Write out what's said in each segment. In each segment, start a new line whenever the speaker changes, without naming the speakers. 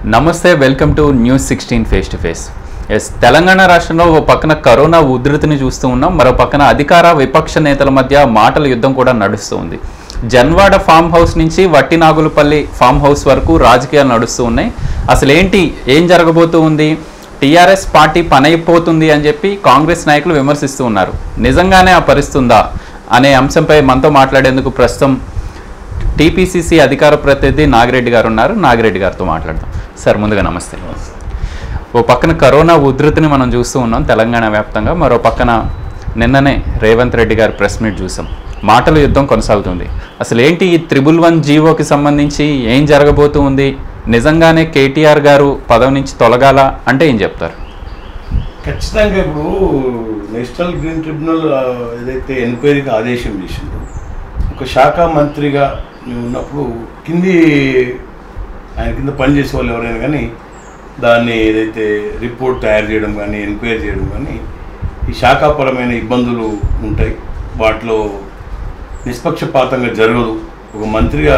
నమస్తే, welcome to news 16 face to face. Yes, Telangana రాష్ట్రంలో ఓ పక్కన కరోనా ఉధృతిని చూస్తూ ఉన్నాం, మరో పక్కన అధికార విపక్ష నేతల మధ్య మాటల యుద్ధం కూడా నడుస్తూ ఉంది. జన్వాడ ఫామ్ హౌస్ నుంచి వట్టినాగులపల్లి ఫామ్ హౌస్ వరకు రాజకీయాలు నడుస్తూ ఉన్నాయి. అసలు ఏం జరగబోతూ ఉంది? టీఆర్ఎస్ పార్టీ పనైపోతుంది అని చెప్పి కాంగ్రెస్ నాయకులు విమర్శిస్తూ ఉన్నారు. నిజంగానే ఆ పరిస్థితుందా అనే అంశంపై మనతో మాట్లాడేందుకు ప్రస్తుతం టీపీసీసీ అధికార ప్రతినిధి నాగిరెడ్డి గారు ఉన్నారు. నాగిరెడ్డి గారితో మాట్లాడదాం. సార్, ముందుగా నమస్తే. ఓ పక్కన కరోనా ఉధృతిని మనం చూస్తూ ఉన్నాం తెలంగాణ వ్యాప్తంగా, మరో పక్కన నిన్ననే రేవంత్ రెడ్డి గారి ప్రెస్ మీట్ చూసాం. మాటల యుద్ధం కొనసాగుతుంది. అసలు ఏంటి ఈ 111 జీవోకి సంబంధించి ఏం జరగబోతూ ఉంది? నిజంగానే కేటీఆర్ గారు పదవి నుంచి తొలగాల అంటే ఏం చెప్తారు?
ఖచ్చితంగా ఇప్పుడు నేషనల్ గ్రీన్ ట్రిబ్యునల్ ఏదైతే ఎంక్వైరీకి ఆదేశం చేసిందో, ఒక శాఖ మంత్రిగా ఉన్నప్పుడు ఆయన కింద పనిచేసే వాళ్ళు ఎవరైనా కానీ దాన్ని ఏదైతే రిపోర్ట్ తయారు చేయడం కానీ ఎంక్వైరీ చేయడం కానీ ఈ శాఖాపరమైన ఇబ్బందులు ఉంటాయి. వాటిలో నిష్పక్షపాతంగా జరగదు. ఒక మంత్రిగా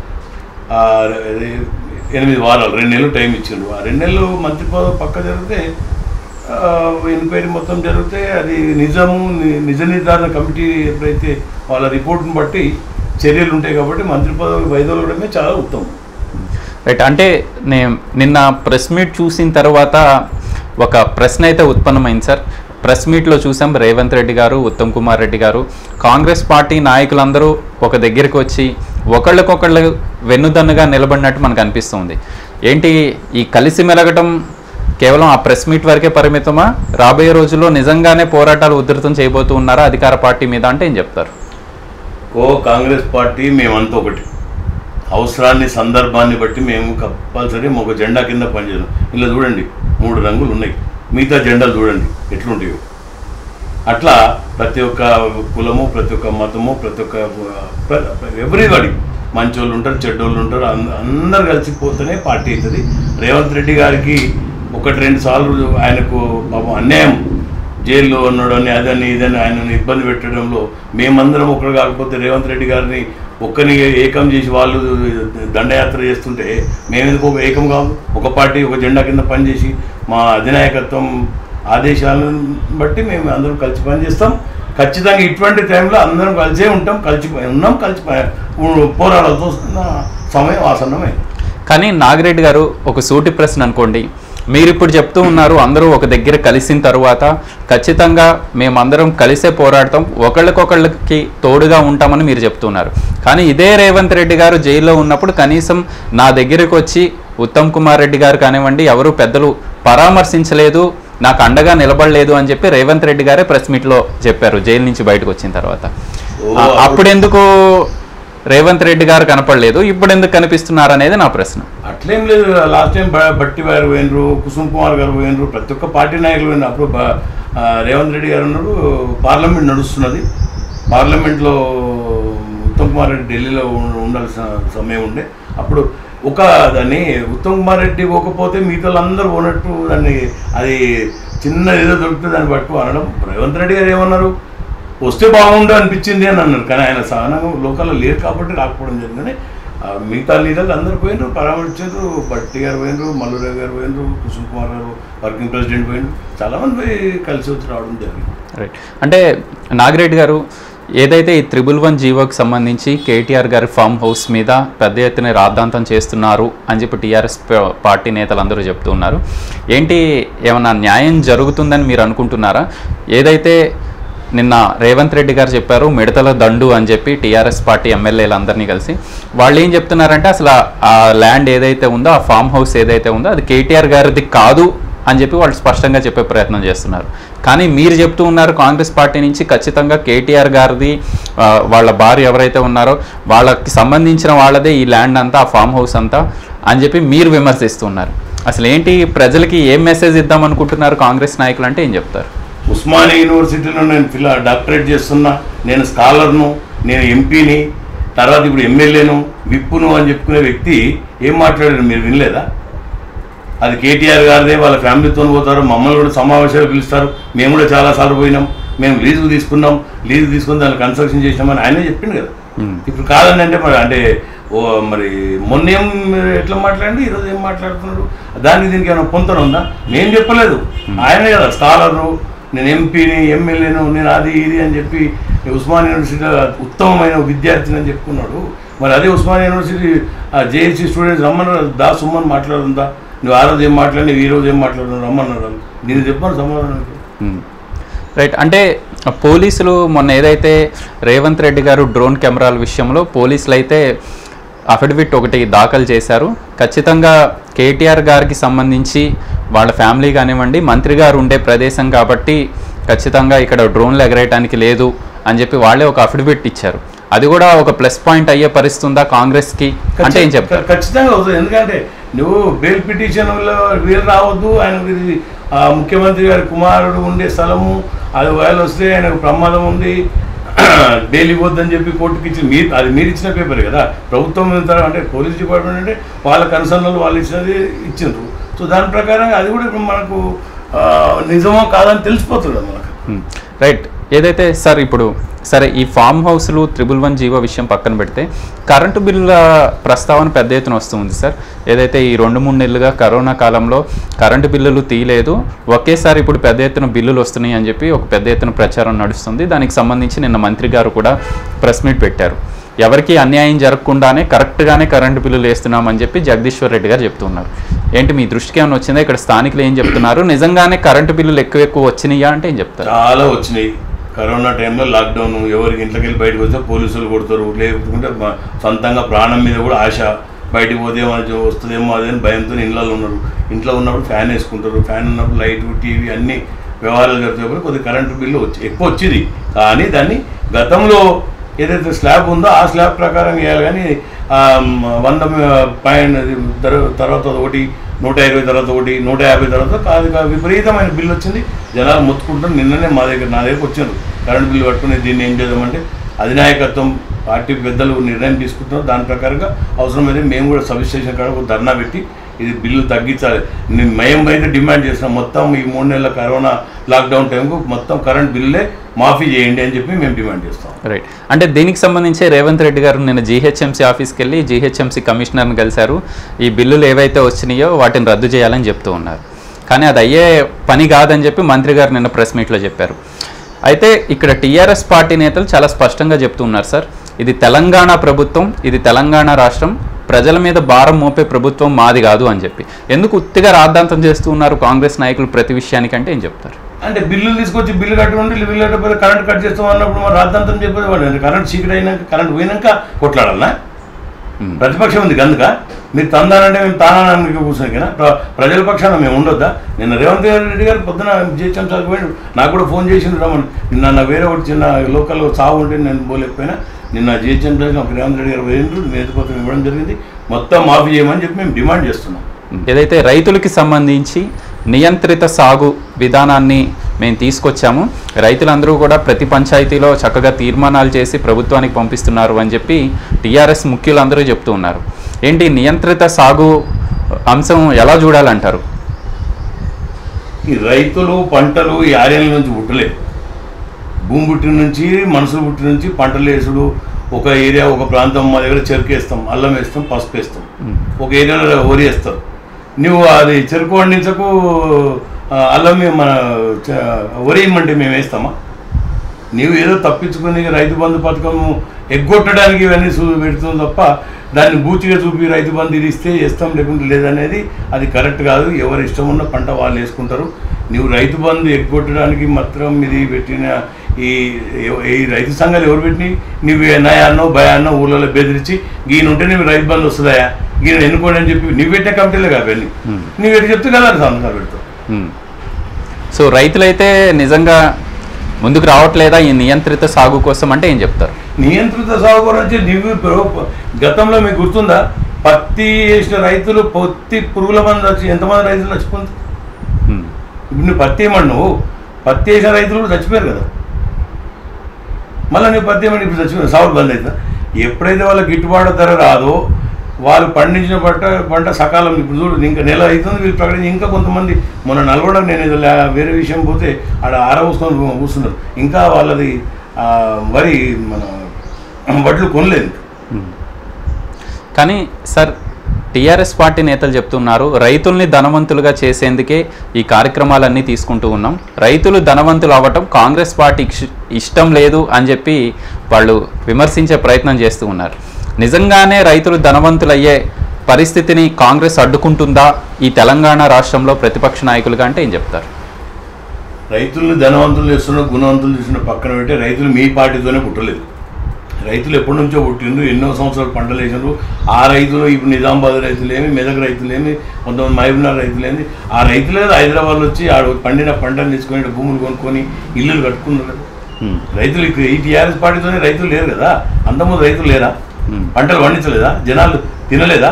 8 వారాలు 2 నెలలు టైం ఇచ్చిండ్రు. ఆ 2 నెలలు మంత్రి పదవి పక్క జరిగితే ఎంక్వైరీ మొత్తం జరిగితే అది నిజ నిర్ధారణ కమిటీ ఎప్పుడైతే వాళ్ళ రిపోర్ట్ని బట్టి చర్యలు ఉంటాయి. కాబట్టి మంత్రి పదవి వైదొలగడమే చాలా ఉత్తమం.
రైట్. అంటే నిన్న ప్రెస్ మీట్ చూసిన తర్వాత ఒక ప్రశ్న అయితే ఉత్పన్నమైంది సార్. ప్రెస్ మీట్లో చూసాం, రేవంత్ రెడ్డి గారు, ఉత్తమ్ కుమార్ రెడ్డి గారు, కాంగ్రెస్ పార్టీ నాయకులందరూ ఒక దగ్గరికి వచ్చి ఒకళ్ళకొకళ్ళు వెన్నుదన్నుగా నిలబడినట్టు మనకు అనిపిస్తుంది. ఏంటి ఈ కలిసి మెలగటం కేవలం ఆ ప్రెస్ మీట్ వరకే పరిమితమా? రాబోయే రోజుల్లో నిజంగానే పోరాటాలు ఉధృతం చేయబోతూ ఉన్నారా అధికార పార్టీ మీద అంటే ఏం చెప్తారు?
కాంగ్రెస్ పార్టీ మేమంతా ఒకటి. అవసరాన్ని సందర్భాన్ని బట్టి మేము కంపల్సరీ ఒక జెండా కింద పనిచేయడం. ఇలా చూడండి 3 రంగులు ఉన్నాయి, మిగతా జెండాలు చూడండి ఎట్లుంటాయో. అట్లా ప్రతి ఒక్క కులము, ప్రతి ఒక్క మతము, ప్రతి ఒక్క ఎవ్రీబడి, మంచోళ్ళు ఉంటారు, చెడ్డోళ్ళు ఉంటారు, అందరు కలిసిపోతేనే పార్టీ అవుతుంది. రేవంత్ రెడ్డి గారికి 1-2 సార్లు ఆయనకు పాపం అన్యాయం, జైల్లో ఉన్నాడని అదని ఇదని ఆయనను ఇబ్బంది పెట్టడంలో మేమందరం ఒకరు కాకపోతే రేవంత్ రెడ్డి గారిని ఒక్కరిని ఏకం చేసి వాళ్ళు దండయాత్ర చేస్తుంటే మేమెందుకు ఏకం కాదు? ఒక పార్టీ ఒక జెండా కింద పనిచేసి మా అధినాయకత్వం ఆదేశాలను బట్టి మేము అందరం కలిసి పనిచేస్తాం. ఖచ్చితంగా ఇటువంటి టైంలో అందరం కలిసే ఉంటాం, కలిసి పోరాడాల్సిన సమయం ఆసన్నమే.
కానీ నాగిరెడ్డి గారు, ఒక సూటి ప్రశ్న అనుకోండి, మీరు ఇప్పుడు చెప్తూ ఉన్నారు అందరూ ఒక దగ్గర కలిసిన తర్వాత ఖచ్చితంగా మేమందరం కలిసే పోరాడతాం, ఒకళ్ళకొకళ్ళకి తోడుగా ఉంటామని మీరు చెప్తున్నారు. కానీ ఇదే రేవంత్ రెడ్డి గారు జైల్లో ఉన్నప్పుడు కనీసం నా దగ్గరకు వచ్చి ఉత్తమ్ కుమార్ రెడ్డి గారు కానివ్వండి, ఎవరు పెద్దలు పరామర్శించలేదు, నాకు అండగా నిలబడలేదు అని చెప్పి రేవంత్ రెడ్డి గారే ప్రెస్ మీట్లో చెప్పారు జైలు నుంచి బయటకు వచ్చిన తర్వాత. అప్పుడెందుకు రేవంత్ రెడ్డి గారు కనపడలేదు, ఇప్పుడు ఎందుకు కనిపిస్తున్నారు అనేది నా ప్రశ్న.
అట్లేం లేదు. లాస్ట్ టైం బట్టి గారు పోయినరు, కుసుమ్ కుమార్ గారు పోయినరు, ప్రతి ఒక్క పార్టీ నాయకులు పోయినారు. అప్పుడు రేవంత్ రెడ్డి గారు ఉన్నారు, పార్లమెంట్ నడుస్తున్నది. పార్లమెంట్లో ఉత్తమ్ కుమార్ రెడ్డి ఢిల్లీలో ఉండాల్సిన సమయం ఉండే. అప్పుడు దాన్ని ఉత్తమ్ కుమార్ రెడ్డి పోకపోతే మిగతా అందరూ పోనట్టు దాన్ని అది చిన్న ఏదో దొరికితే దాన్ని పట్టుకు అనడం. రేవంత్ రెడ్డి గారు ఏమన్నారు, వస్తే బాగుండు అనిపించింది అని అన్నారు. కానీ ఆయన సహనంగా లోకల్లో లేరు కాబట్టి రాకపోవడం జరిగిందని మిగతా లీడర్లు అందరూ పోయినారు, పరామర్శించారు. బట్టి గారు పోయినరు, మల్లురావు గారు పోయినరు, కుసుమ్ కుమార్ గారు వర్కింగ్ ప్రెసిడెంట్ పోయినరు, చాలామంది పోయి కలిసి వచ్చి రావడం జరిగింది.
రైట్. అంటే నాగిరెడ్డి గారు, ఏదైతే ఈ 111 జీవోకి సంబంధించి కేటీఆర్ గారి ఫామ్ హౌస్ మీద పెద్ద ఎత్తున రాద్ధాంతం చేస్తున్నారు అని చెప్పి టీఆర్ఎస్ పార్టీ నేతలు అందరూ చెప్తూ ఉన్నారు. ఏంటి, ఏమన్నా న్యాయం జరుగుతుందని మీరు అనుకుంటున్నారా? ఏదైతే నిన్న రేవంత్ రెడ్డి గారు చెప్పారు మిడతల దండు అని చెప్పి టీఆర్ఎస్ పార్టీ ఎమ్మెల్యేలందరినీ కలిసి, వాళ్ళు ఏం చెప్తున్నారంటే అసలు ఆ ల్యాండ్ ఏదైతే ఉందో, ఆ ఫామ్ హౌస్ ఏదైతే ఉందో అది కేటీఆర్ గారిది కాదు అని చెప్పి వాళ్ళు స్పష్టంగా చెప్పే ప్రయత్నం చేస్తున్నారు. కానీ మీరు చెప్తూ ఉన్నారు కాంగ్రెస్ పార్టీ నుంచి ఖచ్చితంగా కేటీఆర్ గారిది, వాళ్ళ భార్య ఎవరైతే ఉన్నారో వాళ్ళకి సంబంధించిన వాళ్ళదే ఈ ల్యాండ్ అంతా, ఆ ఫామ్ హౌస్ అంతా అని చెప్పి మీరు విమర్శిస్తున్నారు. అసలు ఏంటి, ప్రజలకి ఏం మెసేజ్ ఇద్దాం అనుకుంటున్నారు కాంగ్రెస్ నాయకులు అంటే ఏం చెప్తారు?
ఉస్మానియా యూనివర్సిటీలో నేను డాక్టరేట్ చేస్తున్నా, నేను స్కాలర్ను, నేను ఎంపీని, తర్వాత ఇప్పుడు ఎమ్మెల్యేను, విప్పును అని చెప్పుకునే వ్యక్తి ఏం మాట్లాడారు మీరు వినలేదా? అది కేటీఆర్ గారిదే, వాళ్ళ ఫ్యామిలీతో పోతారు, మమ్మల్ని కూడా సమావేశాలు పిలుస్తారు, మేము కూడా చాలాసార్లు పోయినాం, మేము లీజు తీసుకుని దాన్ని కన్స్ట్రక్షన్ చేసినామని ఆయనే చెప్పిండు కదా. ఇప్పుడు కాదని అంటే మరి అంటే ఓ మరి మొన్నేం ఎట్లా మాట్లాడి ఈరోజు ఏం మాట్లాడుతున్నాడు, దానికి దీనికి ఏమైనా పొంతన ఉందా? నేను చెప్పలేదు, ఆయనే కదా స్కాలరు, నేను ఎంపీని ఎమ్మెల్యేను, నేను అది ఇది అని చెప్పి ఉస్మానియా యూనివర్సిటీలో ఉత్తమమైన విద్యార్థిని అని చెప్పుకున్నాడు. మరి అదే ఉస్మానియా యూనివర్సిటీ జేఏసీ స్టూడెంట్స్ రమ్మన్నారు, దా సుమ్మని మాట్లాడుందా? నువ్వు ఆ రోజు ఏం మాట్లాడి ఈ రోజు ఏం మాట్లాడుతున్నావు రమ్మన్నారు, నేను చెప్పాను సమాధానం.
రైట్. అంటే పోలీసులు మొన్న ఏదైతే రేవంత్ రెడ్డి గారు డ్రోన్ కెమెరాల విషయంలో పోలీసులు అయితే అఫిడవిట్ ఒకటి దాఖలు చేశారు. ఖచ్చితంగా కేటీఆర్ గారికి సంబంధించి వాళ్ళ ఫ్యామిలీ కానివ్వండి, మంత్రి గారు ఉండే ప్రదేశం కాబట్టి ఖచ్చితంగా ఇక్కడ డ్రోన్లు ఎగరేయడానికి లేదు అని చెప్పి వాళ్ళే ఒక అఫిడవిట్ ఇచ్చారు. అది కూడా ఒక ప్లస్ పాయింట్ అయ్యే పరిస్థితి ఉందా కాంగ్రెస్కి అంటే ఏం చెప్తారు?
ఖచ్చితంగా అవుతుంది. ఎందుకంటే నువ్వు బెయిల్ పిటిషన్లో వీలు రావద్దు, ఆయన ముఖ్యమంత్రి గారి కుమారుడు ఉండే స్థలము, అది వాళ్ళు వస్తే ఆయనకు ప్రమాదం ఉంది, బెయిల్ ఇవ్వద్దని చెప్పి కోర్టుకి ఇచ్చి మీరు ఇచ్చిన పేపర్ కదా, ప్రభుత్వం అంటే పోలీస్ డిపార్ట్మెంట్ అంటే వాళ్ళ కన్సర్న్లు వాళ్ళు ఇచ్చినది ఇచ్చిండ్రు. సో దాని ప్రకారం అది కూడా ఇప్పుడు మనకు నిజమో కాదని తెలిసిపోతుంది మనకు.
రైట్. ఏదైతే సార్ ఇప్పుడు సరే ఈ ఫామ్ హౌస్లు 111 జీవో విషయం పక్కన పెడితే కరెంటు బిల్లుల ప్రస్తావన పెద్ద ఎత్తున వస్తుంది సార్. ఏదైతే ఈ 2-3 నెలలుగా కరోనా కాలంలో కరెంటు బిల్లులు తీయలేదు, ఒకేసారి ఇప్పుడు పెద్ద ఎత్తున బిల్లులు వస్తున్నాయి అని చెప్పి ఒక పెద్ద ఎత్తున ప్రచారం నడుస్తుంది. దానికి సంబంధించి నిన్న మంత్రి గారు కూడా ప్రెస్ మీట్ పెట్టారు. ఎవరికి అన్యాయం జరగకుండానే కరెక్ట్గానే కరెంటు బిల్లులు వేస్తున్నామని చెప్పి జగదీశ్వర్ రెడ్డి గారు చెప్తున్నారు. ఏంటి మీ దృష్టికి ఏమైనా వచ్చిందా? ఇక్కడ స్థానికులు ఏం చెప్తున్నారు? నిజంగానే కరెంటు బిల్లులు ఎక్కువ వచ్చినాయా అంటే ఏం చెప్తారు?
చాలా వచ్చినాయి. కరోనా టైంలో లాక్డౌన్, ఎవరికి ఇంట్లోకి వెళ్ళి బయటకు వస్తే పోలీసులు కొడతారు, లేకుంటే సొంతంగా ప్రాణం మీద కూడా ఆశ, బయటకు పోతే వస్తుందేమో అదే భయంతో ఇళ్ళలో ఉన్నారు. ఇంట్లో ఉన్నప్పుడు ఫ్యాన్ వేసుకుంటారు, ఫ్యాన్ ఉన్నప్పుడు లైట్ టీవీ అన్ని వ్యవహారాలు జరుగుతాయి. కొద్దిగా కరెంటు బిల్లు ఎక్కువ వచ్చింది. కానీ దాన్ని గతంలో ఏదైతే స్లాబ్ ఉందో ఆ స్లాబ్ ప్రకారం వేయాలి. కానీ 100 తర్వాత ఒకటి, 120 తర్వాత ఒకటి, 150 తర్వాత కాదు విపరీతమైన బిల్లు వచ్చింది. జనాలు మొత్తుకుంటారు. నిన్ననే నా దగ్గరకు వచ్చారు కరెంట్ బిల్లు పట్టుకుని దీన్ని ఏం చేద్దామంటే అధినాయకత్వం పార్టీ పెద్దలు నిర్ణయం తీసుకుంటున్నారు. దాని ప్రకారంగా అవసరమైతే మేము కూడా సబ్ స్టేషన్ కాడ ధర్నా పెట్టి ఇది బిల్లు తగ్గించాలి. మేము అయితే డిమాండ్ చేస్తున్నాం, మొత్తం ఈ 3 నెలల కరోనా లాక్డౌన్ టైంకు మొత్తం కరెంట్ బిల్లులే మాఫీ చేయండి అని చెప్పి మేము డిమాండ్ చేస్తాం.
రైట్. అంటే దీనికి సంబంధించి రేవంత్ రెడ్డి గారు నిన్న జీహెచ్ఎంసీ ఆఫీస్కి వెళ్ళి జీహెచ్ఎంసీ కమిషనర్ని కలిశారు. ఈ బిల్లులు ఏవైతే వచ్చినాయో వాటిని రద్దు చేయాలని చెప్తూ ఉన్నారు. కానీ అది అయ్యే పని కాదని చెప్పి మంత్రి గారు నిన్న ప్రెస్ మీట్లో చెప్పారు. అయితే ఇక్కడ టీఆర్ఎస్ పార్టీ నేతలు చాలా స్పష్టంగా చెప్తూ ఉన్నారు సార్, ఇది తెలంగాణ ప్రభుత్వం, ఇది తెలంగాణ రాష్ట్రం, ప్రజల మీద భారం మోపే ప్రభుత్వం మాది కాదు అని చెప్పి. ఎందుకు ఉత్తిగా రాద్ధాంతం చేస్తూ ఉన్నారు కాంగ్రెస్ నాయకులు ప్రతి విషయానికంటే ఏం చెప్తారు?
అంటే బిల్లులు తీసుకొచ్చి బిల్లు కట్టుకుంటే బిల్లు కట్టకపోతే కరెంట్ కట్ చేస్తాం అన్నప్పుడు మరి రాద్ధాంతం చెప్పేది వాడు. కరెంట్ చీకటి అయినాక కరెంట్ పోయినాక కొట్లాడాలన్నా? ప్రతిపక్షం ఉంది కనుక మీరు తందానంటే మేము తానానికి కూర్చొని కదా ప్రజల పక్షాన మేము ఉండొద్దా? నిన్న రేవంత్ రెడ్డి గారు పొద్దున జిహెచ్ఎంసీకి పోయాడు, నాకు కూడా ఫోన్ చేసిండు రమ్మని. నిన్న నా వేరే ఒకటి చిన్న లోకల్లో సాగు ఉంటే నేను పోలేకపోయినా నిన్న జిహెచ్ఎంసీకి ఒక రేవంత్ రెడ్డి గారు పోయిండ్రు, నేతపత్రం ఇవ్వడం జరిగింది. మొత్తం మాఫీ చేయమని చెప్పి మేము డిమాండ్ చేస్తున్నాం.
ఏదైతే రైతులకి సంబంధించి నియంత్రిత సాగు విధానాన్ని మేము తీసుకొచ్చాము, రైతులందరూ కూడా ప్రతి పంచాయతీలో చక్కగా తీర్మానాలు చేసి ప్రభుత్వానికి పంపిస్తున్నారు అని చెప్పి టీఆర్ఎస్ ముఖ్యులందరూ చెప్తూ ఉన్నారు. ఏంటి నియంత్రిత సాగు అంశం ఎలా చూడాలంటారు?
ఈ రైతులు పంటలు ఈ ఆర్యాల నుంచి పుట్టలేదు. భూమి పుట్టిన నుంచి మనుషులు పుట్టిన నుంచి పంటలు వేసుడు, ఒక ఏరియా ఒక ప్రాంతం మా దగ్గర చెరుకు వేస్తాం, అల్లం వేస్తాం, పసుపు వేస్తాం, ఒక ఏరియాలో వరి వేస్తారు. నువ్వు అది చెరుకు పండించకు అల్లం మన వరి ఇమ్మంటే మేము వేస్తామా? నీవు ఏదో తప్పించుకుని రైతు బంధు పథకం ఎగ్గొట్టడానికి ఇవన్నీ పెడుతుంది తప్ప దాన్ని బూచిగా చూపి రైతు బంధు ఇది ఇస్తే వేస్తాం లేకుంటే లేదనేది అది కరెక్ట్ కాదు. ఎవరు ఇష్టం ఉన్న పంట వాళ్ళు వేసుకుంటారు. నువ్వు రైతు బంధు ఎగ్గొట్టడానికి మాత్రం ఇది పెట్టిన ఈ రైతు సంఘాలు ఎవరు పెట్టినాయి? నువ్వు నయాన్నో భయాన్నో ఊళ్ళలో బెదిరించి ఈయన ఉంటే నువ్వు రైతు బంధు వస్తుందా, ఈయన ఎన్నుకోండి అని చెప్పి నువ్వు పెట్టే కమిటీలే కాబట్టి నువ్వు ఎటు చెప్తే కదా సంతకాలు పెడతావు.
సో రైతులైతే నిజంగా ముందుకు రావట్లేదా ఈ నియంత్రిత సాగు కోసం అంటే ఏం చెప్తారు?
నియంత్రిత సాగు గురించి నువ్వు గతంలో మీకు గుర్తుందా? పత్తి వేసిన రైతులు పత్తి పురుగుల మంది వచ్చి ఎంతమంది రైతులు చచ్చిపోతుంది? ఇప్పుడు నువ్వు పత్తి ఏమన్నా నువ్వు పత్తి వేసిన రైతులు కూడా చచ్చిపోయారు కదా. మళ్ళీ నువ్వు పత్తి ఏమన్నా ఇప్పుడు చచ్చిపోయారు, సాగు బంద్ అవుతుందా? ఎప్పుడైతే వాళ్ళ గిట్టుబాటు ధర రాదో వాళ్ళు పండించిన పంట సకాలం ఇప్పుడు చూడు ఇంకా నెల అవుతుంది వీళ్ళు ప్రకటించి ఇంకా కొంతమంది మొన్న నల్గొండ నేను ఏదో వేరే విషయం పోతే ఆడ ఆరవసుకొని కూర్చున్నారు, ఇంకా వాళ్ళది వరి మన వడ్లు కొనలేదు.
కానీ సార్ టీఆర్ఎస్ పార్టీ నేతలు చెప్తున్నారు రైతుల్ని ధనవంతులుగా చేసేందుకే ఈ కార్యక్రమాలన్నీ తీసుకుంటూ ఉన్నాం, రైతులు ధనవంతులు అవ్వటం కాంగ్రెస్ పార్టీకి ఇష్టం లేదు అని చెప్పి వాళ్ళు విమర్శించే ప్రయత్నం చేస్తూ ఉన్నారు. నిజంగానే రైతులు ధనవంతులయ్యే పరిస్థితిని కాంగ్రెస్ అడ్డుకుంటుందా ఈ తెలంగాణ రాష్ట్రంలో ప్రతిపక్ష నాయకులుగా అంటే ఏం చెప్తారు?
రైతులను ధనవంతులు చేస్తున్న గుణవంతులు చేస్తున్న పక్కన పెట్టి రైతులు మీ పార్టీతోనే పుట్టలేదు. రైతులు ఎప్పటి నుంచో పుట్టిండ్రు, ఎన్నో సంవత్సరాలు పంటలు వేసినారు. ఆ రైతులు ఇప్పుడు నిజామాబాద్ రైతులేమి, మెదక్ రైతులేమి, కొంతమంది మహబూబ్నగర్ రైతులేమి, ఆ రైతులే హైదరాబాద్ వచ్చి ఆడ పండిన పంటను తీసుకొని భూములు కొనుక్కొని ఇల్లులు కట్టుకున్నారు కదా. రైతులు ఇక్కడ ఈ టీఆర్ఎస్ పార్టీతోనే రైతులు లేరు కదా. అంతకుముందు రైతులు లేరా? పంటలు పండించలేదా? జనాలు తినలేదా?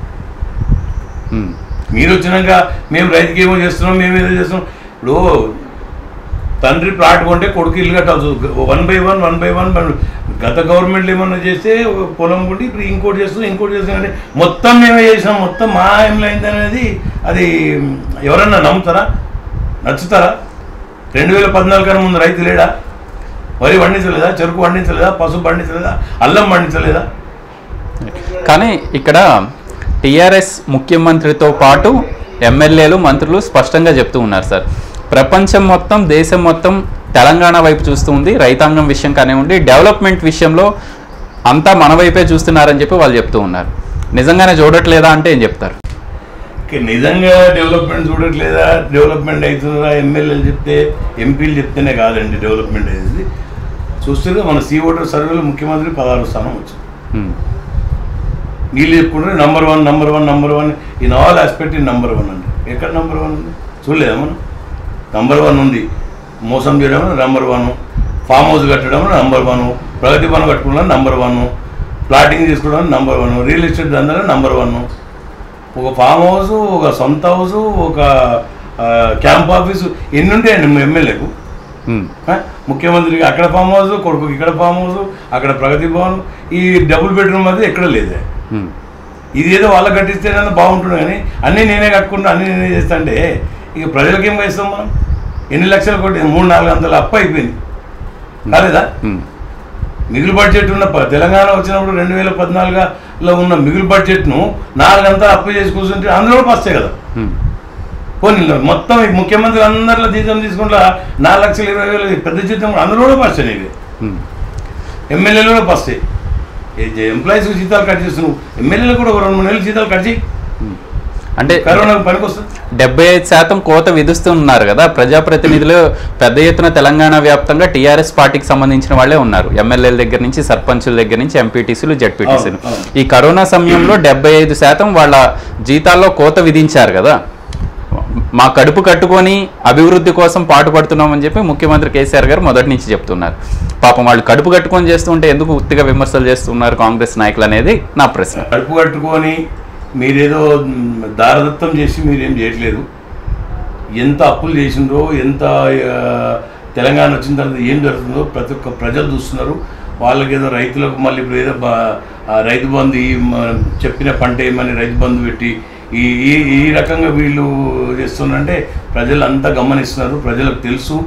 మీరు వచ్చినాక మేము రైతుకి ఏమో చేస్తున్నాం, మేము ఏదో చేస్తున్నాం. ఇప్పుడు తండ్రి ప్లాట్ కొంటే కొడుకు ఇల్లు కట్టాల్సి 1 by 1 గత గవర్నమెంట్లు ఏమన్నా చేస్తే పొలం కొంటే ఇప్పుడు ఇంకోటి చేస్తున్నాం అంటే మొత్తం మేమే చేసినాం, మొత్తం మా ఏమిలో అయింది అనేది అది ఎవరన్నా నమ్ముతారా? నచ్చుతారా? 2014 కన్నా ముందు రైతు లేడా? వరి పండించలేదా? చెరుకు పండించలేదా? పసుపు పండించలేదా? అల్లం పండించలేదా?
కానీ ఇక్కడ టీఆర్ఎస్ ముఖ్యమంత్రితో పాటు ఎమ్మెల్యేలు మంత్రులు స్పష్టంగా చెప్తూ ఉన్నారు సార్, ప్రపంచం మొత్తం దేశం మొత్తం తెలంగాణ వైపు చూస్తూ ఉంది, రైతాంగం విషయం కానివ్వండి డెవలప్మెంట్ విషయంలో అంతా మన వైపే చూస్తున్నారని చెప్పి వాళ్ళు చెప్తూ ఉన్నారు. నిజంగానే చూడట్లేదా అంటే ఏం చెప్తారు?
నిజంగా డెవలప్మెంట్ చూడట్లేదా? డెవలప్మెంట్ అవుతుందా? ఎమ్మెల్యేలు చెప్తే ఎంపీలు చెప్తేనే కాదండి డెవలప్మెంట్ అయ్యేది. చూస్తే మన సీ ఓటర్ సర్వేలో ముఖ్యమంత్రి 16వ స్థానం వచ్చింది. వీళ్ళు చెప్పుకుంటారు number one in all aspect in number 1 అండి. ఎక్కడ నంబర్ 1 ఉంది? చూడలేదా మనం? నంబర్ 1 ఉంది. మోసం చేయడం నంబర్ 1, ఫామ్ హౌస్ కట్టడం నంబర్ 1, ప్రగతి పనులు కట్టుకోవడం నంబర్ 1, ప్లాటింగ్ తీసుకోవడం నంబర్ 1, రియల్ ఎస్టేట్ దందాలో నంబర్ 1. ఒక ఫామ్ హౌస్, ఒక సొంత హౌస్, ఒక క్యాంప్ ఆఫీసు ఎన్ని ఉంటాయండి ఎమ్మెల్యేకు? ముఖ్యమంత్రికి అక్కడ ఫామ్ హౌస్, కొడుకుకి ఇక్కడ ఫామ్ హౌస్, అక్కడ ప్రగతి భవన్, ఈ డబుల్ బెడ్రూమ్ అది ఎక్కడ లేదే. ఇది ఏదో వాళ్ళు కట్టిస్తేనే బాగుంటుంది కానీ అన్నీ నేనే కట్టుకుంటా, అన్నీ నేనే చేస్తా అంటే ఇక ప్రజలకి ఏం వేస్తాం మనం? ఎన్ని లక్షలు కొట్టి 300-400 అప్పు అయిపోయింది కాలేదా? మిగులు బడ్జెట్ ఉన్న తెలంగాణ వచ్చినప్పుడు 2014లో ఉన్న మిగులు బడ్జెట్ను 400 అప్పు చేసి కూర్చుంటే అందులో కూడా వస్తాయి కదా. పోనీ మొత్తం ముఖ్యమంత్రి అందరిలో జీతం తీసుకుంటా 4,20,000 పెద్ద జీతం అందులో కూడా వస్తాయి. నీకు ఎమ్మెల్యేలు కూడా వస్తాయి. ఎంప్లాయీస్ జీతాలు కట్ చేస్తున్నావు, ఎమ్మెల్యేలు కూడా 2-3 నెలలు జీతాలు కట్ చేయి.
అంటే
కరోనాకు పనికొస్తుంది.
75% కోత విధిస్తున్నారు కదా ప్రజాప్రతినిధులు. పెద్ద ఎత్తున తెలంగాణ వ్యాప్తంగా టీఆర్ఎస్ పార్టీకి సంబంధించిన వాళ్ళే ఉన్నారు. ఎమ్మెల్యేల దగ్గర నుంచి, సర్పంచుల దగ్గర నుంచి, ఎంపీటీసీలు, జెడ్పీటీసీలు. ఈ కరోనా సమయంలో 75% వాళ్ళ జీతాల్లో కోత విధించారు కదా. మా కడుపు కట్టుకొని అభివృద్ధి కోసం పాటుపడుతున్నామని చెప్పి ముఖ్యమంత్రి కేసీఆర్ గారు మొదటి నుంచి చెప్తున్నారు. పాపం వాళ్ళు కడుపు కట్టుకొని చేస్తుంటే ఎందుకు ఉత్తిగా విమర్శలు చేస్తున్నారు కాంగ్రెస్ నాయకులు అనేది నా ప్రశ్న.
కడుపు కట్టుకొని మీరేదో దారదత్తం చేసి మీరేం చేయట్లేదు. ఎంత అప్పులు చేసిండ్రో, ఎంత తెలంగాణ వచ్చిన తర్వాత ఏం జరుగుతుందో ప్రతి ఒక్క ప్రజలు చూస్తున్నారు. వాళ్ళకి ఏదో రైతులకు మళ్ళీ ఇప్పుడు ఏదో రైతు బంధు చెప్పిన పంట ఏమని రైతు బంధు పెట్టి ఈ రకంగా వీళ్ళు చేస్తున్నారంటే ప్రజలు అంతా గమనిస్తున్నారు. ప్రజలకు తెలుసు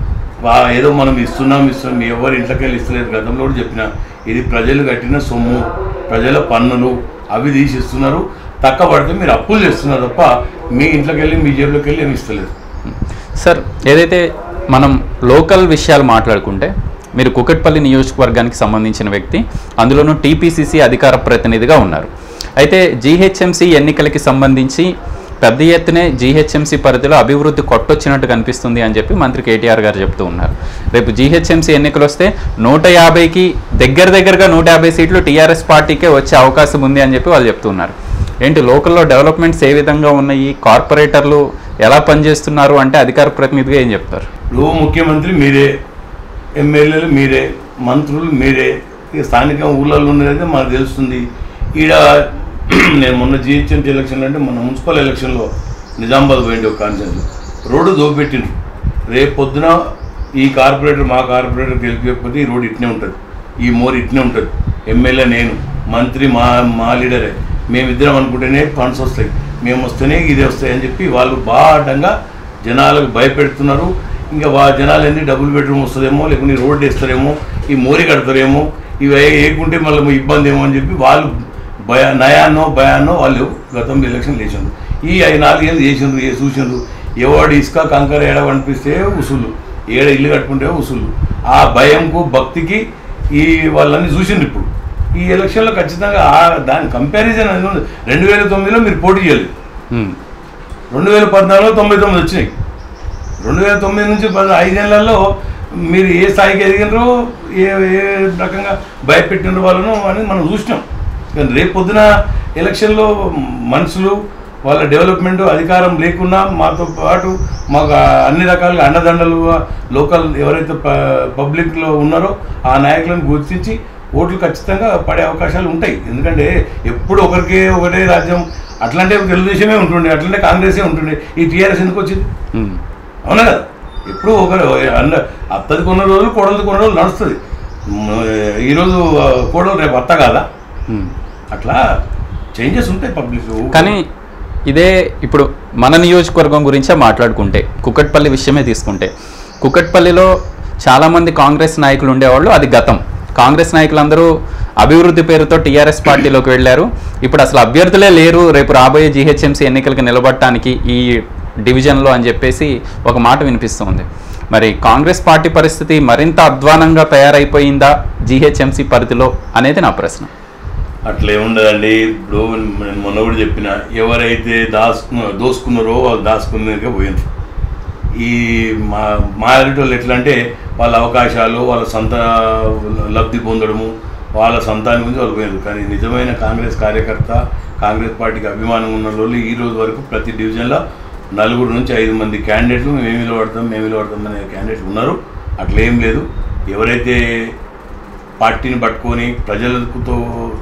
ఏదో మనం ఇస్తున్నాం ఎవరు ఇంట్లోకి వెళ్ళి ఇస్తలేదు. గతంలో కూడా చెప్పిన ఇది ప్రజలు కట్టిన సొమ్ము, ప్రజల పన్నులు అవి తీసిస్తున్నారు. తక్కువ పడితే మీరు అప్పులు చేస్తున్నారు తప్ప మీ ఇంట్లోకి వెళ్ళి మీ జేబులోకి వెళ్ళి ఏమి ఇస్తలేదు.
సార్ ఏదైతే మనం లోకల్ విషయాలు మాట్లాడుకుంటే మీరు కుకట్పల్లి నియోజకవర్గానికి సంబంధించిన వ్యక్తి, అందులోనూ టీపీసీసీ అధికార ప్రతినిధిగా ఉన్నారు. అయితే జీహెచ్ఎంసీ ఎన్నికలకి సంబంధించి పెద్ద ఎత్తునే జీహెచ్ఎంసీ పరిధిలో అభివృద్ధి కొట్టొచ్చినట్టు కనిపిస్తుంది అని చెప్పి మంత్రి కేటీఆర్ గారు చెప్తూ ఉన్నారు. రేపు జీహెచ్ఎంసీ ఎన్నికలు వస్తే 150కి దగ్గరగా 150 సీట్లు టీఆర్ఎస్ పార్టీకే వచ్చే అవకాశం ఉంది అని చెప్పి వాళ్ళు చెప్తున్నారు. ఏంటి లోకల్లో డెవలప్మెంట్స్ ఏ విధంగా ఉన్నాయి, కార్పొరేటర్లు ఎలా పనిచేస్తున్నారు అంటే అధికార ప్రతినిధిగా ఏం చెప్తారు?
ముఖ్యమంత్రి మీరే, ఎమ్మెల్యేలు మీరే, మంత్రులు మీరే, స్థానిక ఊళ్ళల్లో ఉన్నదైతే మనకు తెలుస్తుంది. ఈడ నేను మొన్న జిహెచ్ఎంసీ ఎలక్షన్లు అంటే మొన్న మున్సిపల్ ఎలక్షన్లో నిజామాబాద్ పోయింది ఒక కాన్సెన్స్లో రోడ్డు దోపెట్టిండ్రు. రేపు పొద్దున ఈ కార్పొరేటర్ మా కార్పొరేటర్ గెలిపకపోతే ఈ రోడ్డు ఇట్నే ఉంటుంది, ఈ మోరు ఇట్నే ఉంటుంది. ఎమ్మెల్యే నేను, మంత్రి మా లీడరే, మేమిద్దరం అనుకుంటేనే ఫండ్స్ వస్తాయి, మేము వస్తేనే ఇది వస్తాయని చెప్పి వాళ్ళు బాటంగా జనాలకు భయపెడుతున్నారు. ఇంకా జనాలు ఏంటి డబుల్ బెడ్రూమ్ వస్తుందేమో, లేకుంటే రోడ్డు వేస్తారేమో, ఈ మోరి కడతారేమో, ఇవి వేయకుంటే మళ్ళీ ఇబ్బంది ఏమో అని చెప్పి వాళ్ళు నయానో భయానో వాళ్ళు గతంలో ఎలక్షన్ చేసిండ్రు. ఈ 4 ఏళ్ళు చేసిండ్రు, చూసిండ్రు. ఎవడు ఇసుక కంకర ఏడ అనిపిస్తే ఉసులు, ఏడ ఇల్లు కట్టుకుంటే ఉసులు. ఆ భయంకు భక్తికి ఈ వాళ్ళని చూసిండ్రు. ఇప్పుడు ఈ ఎలక్షన్లో ఖచ్చితంగా దాని కంపారిజన్ అనేది 2009లో మీరు పోటీ చేయలేదు, 2014లో 99 వచ్చినాయి. 2009 నుంచి 5 ఏళ్లలో మీరు ఏ స్థాయికి ఎదిగినరో ఏ రకంగా భయపెట్టిన వాళ్ళను అని మనం చూసినాం. కానీ రేపు పొద్దున ఎలక్షన్లో మనుషులు వాళ్ళ డెవలప్మెంట్ అధికారం లేకున్నా మాతో పాటు మాకు అన్ని రకాలుగా అండదండలు లోకల్ ఎవరైతే పబ్లిక్లో ఉన్నారో ఆ నాయకులను గుర్తించి ఓట్లు ఖచ్చితంగా పడే అవకాశాలు ఉంటాయి. ఎందుకంటే ఎప్పుడు ఒకటే రాజ్యం, అట్లాంటి తెలుగుదేశమే ఉంటుండే, అట్లాంటి కాంగ్రెసే ఉంటుండే. ఈ టీఆర్ఎస్ ఎందుకు వచ్చింది? అవునా కదా? ఎప్పుడు అత్తది కొన్న రోజులు కోడలది కొన్న రోజులు నడుస్తుంది. ఈరోజు కోడలు రేపు అత్త కాదా? అట్లా చేంజెస్ ఉంటాయి పబ్లిక్.
కానీ ఇదే ఇప్పుడు మన నియోజకవర్గం గురించే మాట్లాడుకుంటే, కుకట్పల్లి విషయమే తీసుకుంటే, కుకట్పల్లిలో చాలామంది కాంగ్రెస్ నాయకులు ఉండేవాళ్ళు. అది గతం. కాంగ్రెస్ నాయకులందరూ అభివృద్ధి పేరుతో టీఆర్ఎస్ పార్టీలోకి వెళ్ళారు. ఇప్పుడు అసలు అభ్యర్థులే లేరు రేపు రాబోయే జీహెచ్ఎంసీ ఎన్నికలకు నిలబడటానికి ఈ డివిజన్లో అని చెప్పేసి ఒక మాట వినిపిస్తుంది. మరి కాంగ్రెస్ పార్టీ పరిస్థితి మరింత అధ్వానంగా తయారైపోయిందా జీహెచ్ఎంసీ పరిధిలో అనేది నా ప్రశ్న.
అట్లే ఉండదండి. ఇప్పుడు నేను మొన్న కూడా చెప్పిన, ఎవరైతే దోసుకున్నారో వాళ్ళు దాచుకున్నాక పోయింది. ఈ మారిటి వాళ్ళు ఎట్లా అంటే వాళ్ళ అవకాశాలు, వాళ్ళ సొంత లబ్ధి పొందడము, వాళ్ళ సొంతాన్ని గురించి వాళ్ళు పోయారు. కానీ నిజమైన కాంగ్రెస్ కార్యకర్త, కాంగ్రెస్ పార్టీకి అభిమానం ఉన్న వాళ్ళు ఈ రోజు వరకు ప్రతి డివిజన్లో 4 నుంచి 5 మంది క్యాండిడేట్లు మేము నిలబడతాం అనే క్యాండిడేట్లు ఉన్నారు. అట్లేం లేదు. ఎవరైతే పార్టీని పట్టుకొని ప్రజలతో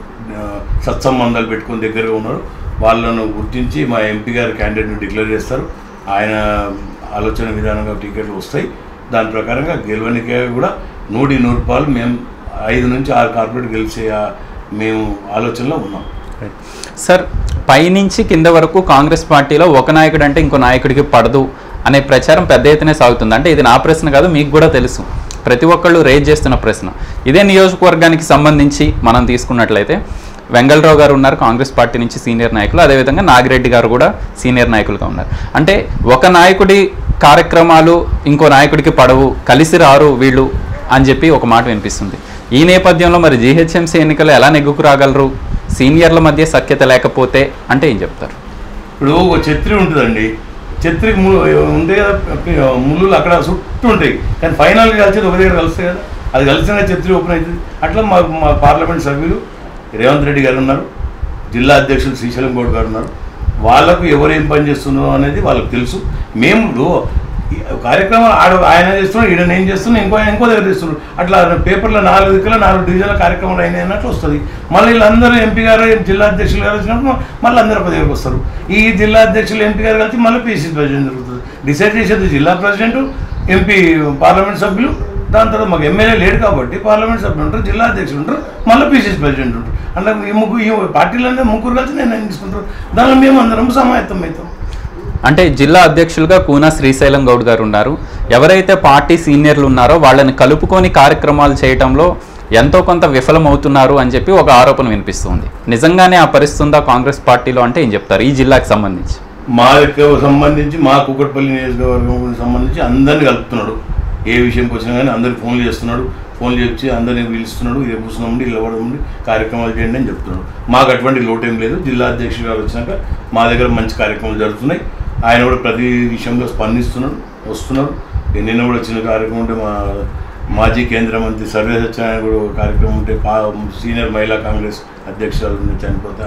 సత్సంబంధాలు పెట్టుకొని దగ్గరగా ఉన్నారో వాళ్ళను గుర్తించి మా ఎంపీ గారు క్యాండిడేట్ని డిక్లేర్ చేస్తారు. ఆయన ఆలోచన విధానంగా టికెట్లు వస్తాయి. దాని ప్రకారంగా గెలవనికే కూడా 100 రూపాయలు మేము 5 నుంచి 6 కార్పొరేట్ గెలిచే మేము ఆలోచనలో ఉన్నాం.
సార్, పైనుంచి కింద వరకు కాంగ్రెస్ పార్టీలో ఒక నాయకుడు అంటే ఇంకో నాయకుడికి పడదు అనే ప్రచారం పెద్ద ఎత్తునే సాగుతుంది. అంటే ఇది నా ప్రశ్న కాదు, మీకు కూడా తెలుసు, ప్రతి ఒక్కళ్ళు రేజ్ చేస్తున్న ప్రశ్న. ఇదే నియోజకవర్గానికి సంబంధించి మనం తీసుకున్నట్లయితే వెంగళరావు గారు ఉన్నారు కాంగ్రెస్ పార్టీ నుంచి సీనియర్ నాయకులు, అదేవిధంగా నాగిరెడ్డి గారు కూడా సీనియర్ నాయకులుగా ఉన్నారు. అంటే ఒక నాయకుడి కార్యక్రమాలు ఇంకో నాయకుడికి పడవు, కలిసి రారు వీళ్ళు అని చెప్పి ఒక మాట వినిపిస్తుంది. ఈ నేపథ్యంలో మరి జీహెచ్ఎంసీ ఎన్నికలు ఎలా నెగ్గుకు రాగలరు సీనియర్ల మధ్య సఖ్యత లేకపోతే అంటే ఏం చెప్తారు?
ఇప్పుడు ఒక ఛత్రి ఉంటుందండి, ఛత్రికి ఉంటే కదా ముళ్ళు అక్కడ చుట్టూ ఉంటాయి, కానీ ఫైనల్గా కలిసేది ఒక దగ్గర కలుస్తాయి కదా, అది కలిసిన ఛత్రి ఓపెన్ అవుతుంది. అట్లా మా పార్లమెంట్ సభ్యులు రేవంత్ రెడ్డి గారు ఉన్నారు, జిల్లా అధ్యక్షులు శ్రీశైలం గౌడ్ గారు ఉన్నారు. వాళ్ళకు ఎవరేం పని చేస్తున్నారో అనేది వాళ్ళకి తెలుసు. మేము కార్యక్రమం ఆయన చేస్తున్నాడు, ఈడ నేను చేస్తున్నా, ఇంకో దగ్గర చేస్తున్నాడు. అట్లా పేపర్లో 4 దిక్కుల 4 డివిజన్ల కార్యక్రమాలు అయినాయి అన్నట్లు వస్తుంది. మళ్ళీ వీళ్ళందరూ ఎంపీ గారు జిల్లా అధ్యక్షులు గారు వచ్చినప్పుడు మళ్ళీ అందరూ ఒక దగ్గరకు వస్తారు. ఈ జిల్లా అధ్యక్షులు ఎంపీ గారు కలిసి మళ్ళీ పీసీసీ ప్రెసిడెంట్ జరుగుతుంది. డిసైడ్ చేసేది జిల్లా ప్రెసిడెంట్, ఎంపీ పార్లమెంట్ సభ్యులు. దాని తర్వాత మాకు ఎమ్మెల్యే లేడు కాబట్టి పార్లమెంట్ సభ్యులు ఉంటారు, జిల్లా అధ్యక్షులు ఉంటారు, మళ్ళీ పీసీసీ ప్రెసిడెంట్ ఉంటారు. అంటే ఈ పార్టీలన్నీ 3 కలిసి నిర్ణయం తీసుకుంటారు. దానిలో మేము అందరం సమాయత్తం అవుతాం.
అంటే జిల్లా అధ్యక్షులుగా కూనా శ్రీశైలం గౌడ్ గారు ఉన్నారు. ఎవరైతే పార్టీ సీనియర్లు ఉన్నారో వాళ్ళని కలుపుకొని కార్యక్రమాలు చేయడంలో ఎంతో కొంత విఫలమవుతున్నారు అని చెప్పి ఒక ఆరోపణ వినిపిస్తుంది. నిజంగానే ఆ పరిస్థితి ఉందా కాంగ్రెస్ పార్టీలో అంటే ఏం చెప్తారు ఈ జిల్లాకి సంబంధించి?
మా కుకట్పల్లి నియోజకవర్గం సంబంధించి అందరినీ కలుపుతున్నాడు. ఏ విషయంకి వచ్చినా కానీ అందరికి ఫోన్లు చేస్తున్నాడు, ఫోన్లు చేసి అందరినీ పిలుస్తున్నాడు. ఇది కూర్చున్నామండి, ఇలా ఉండి కార్యక్రమాలు చేయండి అని చెప్తున్నాడు. మాకు అటువంటి లోటు ఏం లేదు. జిల్లా అధ్యక్షుడు గారు వచ్చినాక మా దగ్గర మంచి కార్యక్రమాలు జరుగుతున్నాయి. ఆయన కూడా ప్రతి విషయంలో స్పందిస్తున్నాడు, వస్తున్నారు. నిన్న కూడా చిన్న కార్యక్రమం ఉంటే మా మాజీ కేంద్ర మంత్రి సర్వే సత్యనారాయణ కూడా కార్యక్రమం ఉంటే సీనియర్ మహిళా కాంగ్రెస్ అధ్యక్షురాలు చనిపోతా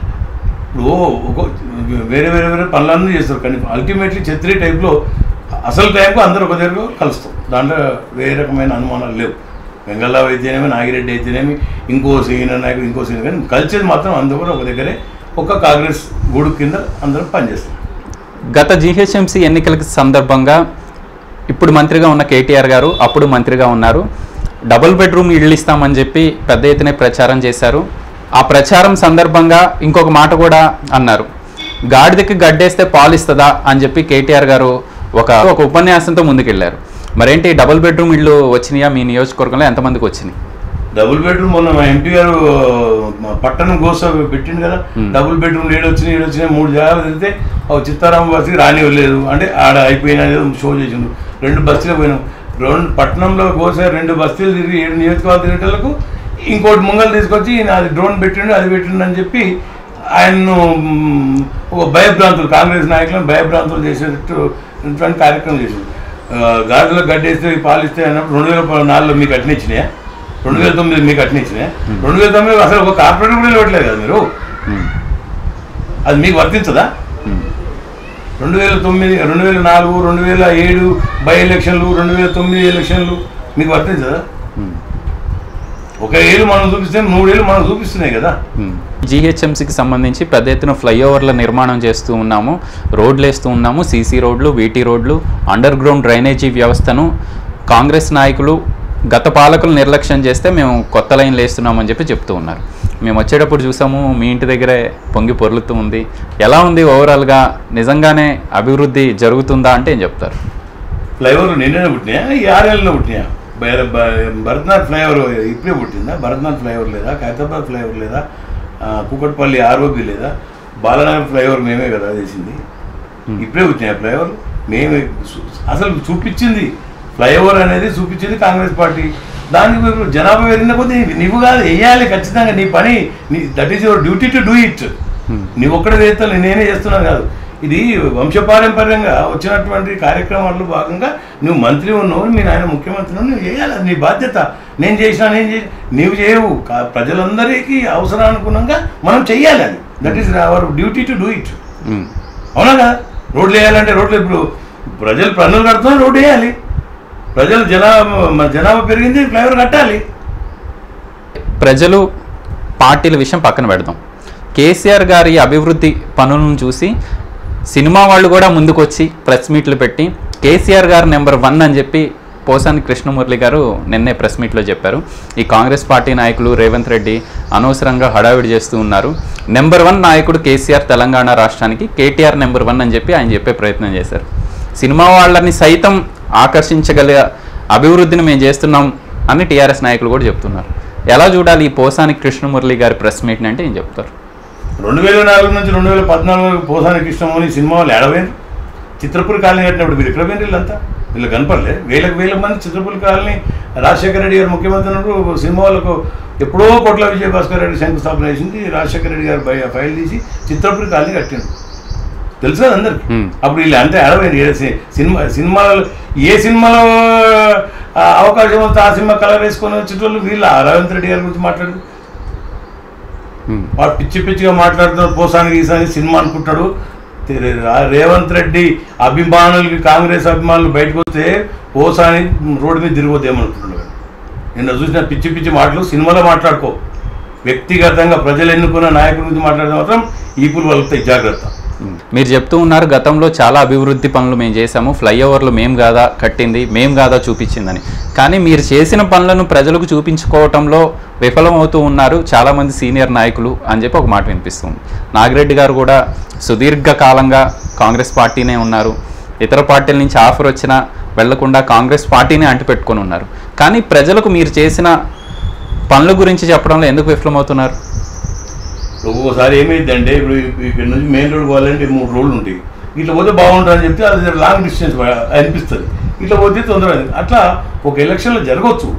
వేరే పనులన్నీ చేస్తారు. కానీ అల్టిమేట్లీ ఛత్రి టైప్లో అసలు టైంకు అందరూ ఒక దగ్గర కలుస్తాం. దాంట్లో వేరే రకమైన అనుమానాలు లేవు. వెంగళరావు అయితేనేమి, నాగిరెడ్డి అయితేనేమి, ఇంకో సీనియర్ నాయకుడు, ఇంకో సీనియర్, కానీ కలిసేది మాత్రం అందరూ కూడా ఒక దగ్గరే ఒక కాంగ్రెస్ గూడు కింద అందరం పనిచేస్తాం.
గత జీహెచ్ఎంసీ ఎన్నికల సందర్భంగా ఇప్పుడు మంత్రిగా ఉన్న కేటీఆర్ గారు అప్పుడు మంత్రిగా ఉన్నారు. డబుల్ బెడ్రూమ్ ఇళ్ళు ఇస్తామని చెప్పి పెద్ద ఎత్తున ప్రచారం చేశారు. ఆ ప్రచారం సందర్భంగా ఇంకొక మాట కూడా అన్నారు, గాడిదకి గడ్డేస్తే పాలు ఇస్తుందా అని చెప్పి కేటీఆర్ గారు ఒక ఉపన్యాసంతో ముందుకెళ్ళారు. మరేంటి డబుల్ బెడ్రూమ్ ఇళ్ళు వచ్చినాయా మీ నియోజకవర్గంలో? ఎంతమందికి వచ్చినాయి?
డబుల్ బెడ్రూమ్ మొన్న మా ఎంపీ గారు పట్టణం కోసం పెట్టిండు కదా, డబుల్ బెడ్రూమ్ ఏడు వచ్చినాయి 3 జాగాలు తిరిగితే చిత్తారామ బస్సుకి రానివ్వలేదు అంటే ఆడ అయిపోయినా షో చేసిండు. 2 బస్సులు పోయినాం, పట్టణంలో కోసే 2 బస్తీలు తిరిగి 7 నియోజకవర్గాలు తిరిగేటలకు ఇంకోటి ముంగలు తీసుకొచ్చి అది డ్రోన్ పెట్టిండు అది పెట్టిండు అని చెప్పి ఆయన్ను ఒక భయభ్రాంతులు కాంగ్రెస్ నాయకులను భయభ్రాంతులు చేసేటటువంటి కార్యక్రమం చేసిండు. గాజులో గడ్డేస్తే పాలిస్తే అన్నప్పుడు 2004లో మీకు అట్నిచ్చినాయా, 2009 మీకు అట్నిచ్చినాయా, 2009 అసలు ఒక కార్పొరేటర్ కూడా ఇవ్వట్లేదు కదా మీరు, అది మీకు వర్తించదా? 2009, 2004, 2007 బై ఎలక్షన్లు, 2009 ఎలక్షన్లు మీకు వర్తించదా? ఒక ఏళ్ళు మనం చూపిస్తే 3 ఏళ్ళు మనం చూపిస్తున్నాయి కదా.
జీహెచ్ఎంసీకి సంబంధించి పెద్ద ఎత్తున ఫ్లైఓవర్ల నిర్మాణం చేస్తూ ఉన్నాము, రోడ్లు వేస్తూ ఉన్నాము, సీసీ రోడ్లు, వీటీ రోడ్లు, అండర్ గ్రౌండ్ డ్రైనేజీ వ్యవస్థను కాంగ్రెస్ నాయకులు గత పాలకులు నిర్లక్ష్యం చేస్తే మేము కొత్త లైన్లు వేస్తున్నామని చెప్తూ ఉన్నారు. మేము వచ్చేటప్పుడు చూసాము మీ ఇంటి దగ్గరే పొంగి పొర్లుతూ ఉంది. ఎలా ఉంది ఓవరాల్గా, నిజంగానే అభివృద్ధి జరుగుతుందా అంటే ఏం చెప్తారు?
ఫ్లైఓవర్లు నిన్ననే పుట్టినాయా, 6 ఏళ్ళలో పుట్టినాయా? భరత్నాథ్ ఫ్లైఓవర్ ఇప్పుడే పుట్టిందా? భరత్నాథ్ ఫ్లైఓవర్ లేదా, ఖైరతాబాద్ ఫ్లైఓవర్ లేదా, కూకట్పల్లి ఆర్ఓబి లేదా, బాలనగర్ ఫ్లైఓవర్ మేమే కదా చేసింది. ఇప్పుడే వచ్చినాయి ఫ్లైఓవర్ మేమే. అసలు చూపించింది ఫ్లైఓవర్ అనేది చూపించింది కాంగ్రెస్ పార్టీ. దానికి జనాభా పెరిగిన కొద్దీ నువ్వు కాదు వేయాలి ఖచ్చితంగా, నీ పని, that is your duty to do it. నువ్వు ఒక్కడే చేస్తాను, నేనే చేస్తున్నాను కాదు. ఇది వంశపారంపర్యంగా వచ్చినటువంటి కార్యక్రమాల్లో భాగంగా నువ్వు మంత్రి ఉన్నావు, మీ నాయన ముఖ్యమంత్రి ఉన్నావు, నువ్వు చేయాలి, అది నీ బాధ్యత. నేను చేసి నీవు చేయవు, ప్రజలందరికీ అవసరానుగుణంగా మనం చెయ్యాలి, అది that is our duty to do it. అవునా కదా? రోడ్లు వేయాలంటే రోడ్లు ఇప్పుడు ప్రజలు పన్నులు కడుతున్నారు, రోడ్డు వేయాలి. ప్రజలు జనాభా పెరిగింది, ఫ్లైఓవర్ కట్టాలి.
ప్రజలు పార్టీల విషయం పక్కన పెడదాం. కేసీఆర్ గారి అభివృద్ధి పనులను చూసి సినిమా వాళ్ళు కూడా ముందుకొచ్చి ప్రెస్ మీట్లు పెట్టి కేసీఆర్ గారు నెంబర్ 1 అని చెప్పి పోసాని కృష్ణమురళి గారు నిన్నే ప్రెస్ మీట్లో చెప్పారు. ఈ కాంగ్రెస్ పార్టీ నాయకులు రేవంత్ రెడ్డి అనవసరంగా హడావిడి చేస్తూ ఉన్నారు. నెంబర్ 1 నాయకుడు కేసీఆర్ తెలంగాణ రాష్ట్రానికి, కేటీఆర్ నెంబర్ 1 అని చెప్పి ఆయన చెప్పే ప్రయత్నం చేశారు. సినిమా వాళ్ళని సైతం ఆకర్షించగల అభివృద్ధిని మేము చేస్తున్నాం అని టీఆర్ఎస్ నాయకులు కూడా చెప్తున్నారు. ఎలా చూడాలి ఈ పోసాని కృష్ణమురళి గారి ప్రెస్ మీట్ని అంటే ఏం చెప్తారు?
2004 నుంచి 2014 వరకు పోసాని కృష్ణమురళి సినిమా వాళ్ళు ఏడవేరు. చిత్రపూర్ కాలనీ కట్టినప్పుడు మీరు ఎక్కడ పోయిన వీళ్ళంతా, వీళ్ళు కనపడలే. వేల మంది చిత్రపూర్ కాలనీ రాజశేఖర రెడ్డి గారు ముఖ్యమంత్రి ఉన్నప్పుడు సినిమా వాళ్ళకు ఎప్పుడో కోట్ల విజయభాస్కర్ రెడ్డి శంకుస్థాపన చేసింది. రాజశేఖర రెడ్డి గారు ఫైల్ తీసి చిత్రపూర్ కాలనీ కట్టిండు, తెలుసు కదా అందరికి. అప్పుడు వీళ్ళు అంటే అడవేంటి సినిమాలు, ఏ సినిమాలో అవకాశం వస్తే ఆ సినిమా కలర్ వేసుకొని వచ్చేటోళ్ళు వీళ్ళ. రేవంత్ రెడ్డి గారి గురించి మాట్లాడు, వాడు పిచ్చిగా మాట్లాడుతున్నాడు. పోసానికి ఈసారి సినిమా అనుకుంటాడు. రేవంత్ రెడ్డి అభిమానులకి, కాంగ్రెస్ అభిమానులు బయటకు వస్తే పోసాని రోడ్డు మీద తిరిగిపోతే ఏమనుకుంటున్నాడు. నిన్న చూసిన పిచ్చి మాటలు సినిమాలో మాట్లాడుకో, వ్యక్తిగతంగా ప్రజలు ఎన్నుకున్న నాయకుల గురించి మాట్లాడితే మాత్రం ఈపులు వలుగుతాయి, జాగ్రత్త.
మీరు చెప్తూ ఉన్నారు గతంలో చాలా అభివృద్ధి పనులు మేము చేశాము, ఫ్లైఓవర్లు మేము కాదా కట్టింది, మేము కాదా చూపించిందని. కానీ మీరు చేసిన పనులను ప్రజలకు చూపించుకోవటంలో విఫలమవుతూ ఉన్నారు చాలామంది సీనియర్ నాయకులు అని చెప్పి ఒక మాట వినిపిస్తుంది. నాగిరెడ్డి గారు కూడా సుదీర్ఘకాలంగా కాంగ్రెస్ పార్టీనే ఉన్నారు, ఇతర పార్టీల నుంచి ఆఫర్ వచ్చినా వెళ్లకుండా కాంగ్రెస్ పార్టీనే అంటిపెట్టుకొని ఉన్నారు. కానీ ప్రజలకు మీరు చేసిన పనుల గురించి చెప్పడంలో ఎందుకు విఫలమవుతున్నారు?
ఒక్కొక్కసారి ఏమైందంటే ఇప్పుడు ఇక్కడ నుంచి మెయిన్ రోడ్ పోవాలంటే 3 రోడ్లు ఉంటాయి. ఇట్లా పోతే బాగుంటుంది అని చెప్తే అది లాంగ్ డిస్టెన్స్ అనిపిస్తుంది, ఇట్లా పోతే తొందర. అట్లా ఒక ఎలక్షన్లో జరగవచ్చు.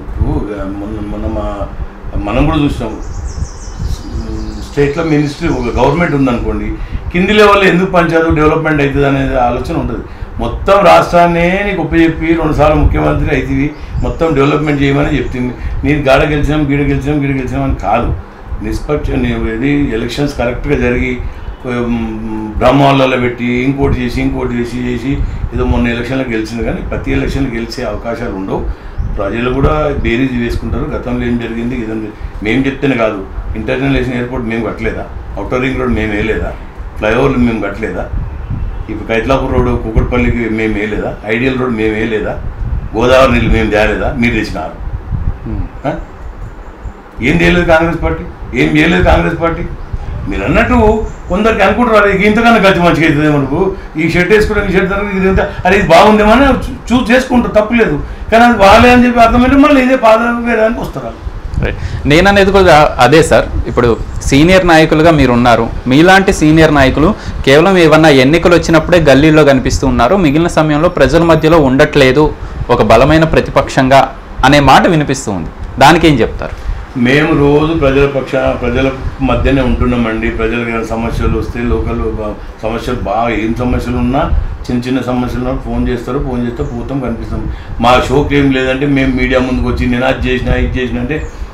మనం కూడా చూసినాము, స్టేట్లో మినిస్ట్రీ ఒక గవర్నమెంట్ ఉందనుకోండి, కింది లెవెల్లో ఎందుకు పంచాయతీ డెవలప్మెంట్ అవుతుంది అనేది ఆలోచన ఉంటుంది. మొత్తం రాష్ట్రాన్నే నీకు ఉపయోగపి 2 సార్లు ముఖ్యమంత్రి అవుతుంది, మొత్తం డెవలప్మెంట్ చేయమని చెప్తుంది. నేను గాడ గెలిచినాం, గీడ గెలిచినాం అని కాదు. నిష్పక్ష ఇది ఎలక్షన్స్ కరెక్ట్గా జరిగి బ్రహ్మాలలో పెట్టి ఇంకోటి చేసి ఏదో మొన్న ఎలక్షన్లో గెలిచింది. కానీ ప్రతి ఎలక్షన్లో గెలిచే అవకాశాలు ఉండవు. ప్రజలు కూడా బేరీజ్ వేసుకుంటారు. గతంలో ఏం జరిగింది ఇదంతా మేము చెప్తేనే కాదు. ఇంటర్నేషనల్ ఎయిర్పోర్ట్ మేము కట్టలేదా? అవుటర్ రింగ్ రోడ్ మేము వేయలేదా? ఫ్లైఓవర్లు మేము కట్టలేదా? ఇప్పుడు కైట్లాపూర్ రోడ్డు కుక్కట్పల్లికి మేము వేయలేదా? ఐడియల్ రోడ్ మేము వేయలేదా? గోదావరి నీళ్ళు మేము తేలేదా? మీరు తెచ్చినారు. ఏం చేయలేదు కాంగ్రెస్ పార్టీ, ఏం చేయలేదు కాంగ్రెస్ పార్టీ. మీరు అన్నట్టు కొందరికి అనుకుంటారు, అది ఇంతకన్నా గతి మంచిగా అవుతుంది మనకు, ఈ షర్ట్ వేసుకోవడానికి ఈ షర్ట్ ఇది ఎంత అది ఇది బాగుందేమో అని చూస్ చేసుకుంటారు, తప్పులేదు. కానీ అది బాగాలే అని చెప్పి అర్థమైతే మళ్ళీ ఇదే పాదవేదానికి వస్తారు.
నేను అనేది కూడా అదే సార్, ఇప్పుడు సీనియర్ నాయకులుగా మీరు ఉన్నారు, మీలాంటి సీనియర్ నాయకులు కేవలం ఏమన్నా ఎన్నికలు వచ్చినప్పుడే గల్లీలో కనిపిస్తూ ఉన్నారు, మిగిలిన సమయంలో ప్రజల మధ్యలో ఉండట్లేదు ఒక బలమైన ప్రతిపక్షంగా అనే మాట వినిపిస్తూ ఉంది, దానికి ఏం చెప్తారు?
మేము రోజు ప్రజల మధ్యనే ఉంటున్నామండి. ప్రజలకు ఏమైనా సమస్యలు వస్తే లోకల్ సమస్యలు బాగా ఏం సమస్యలు ఉన్నా చిన్న చిన్న సమస్యలు ఫోన్ చేస్తే పోతాం, కనిపిస్తాం. మా షోకి ఏం లేదంటే మేము మీడియా ముందుకు వచ్చి నేను అది చేసిన ఇది చేసిన అంటే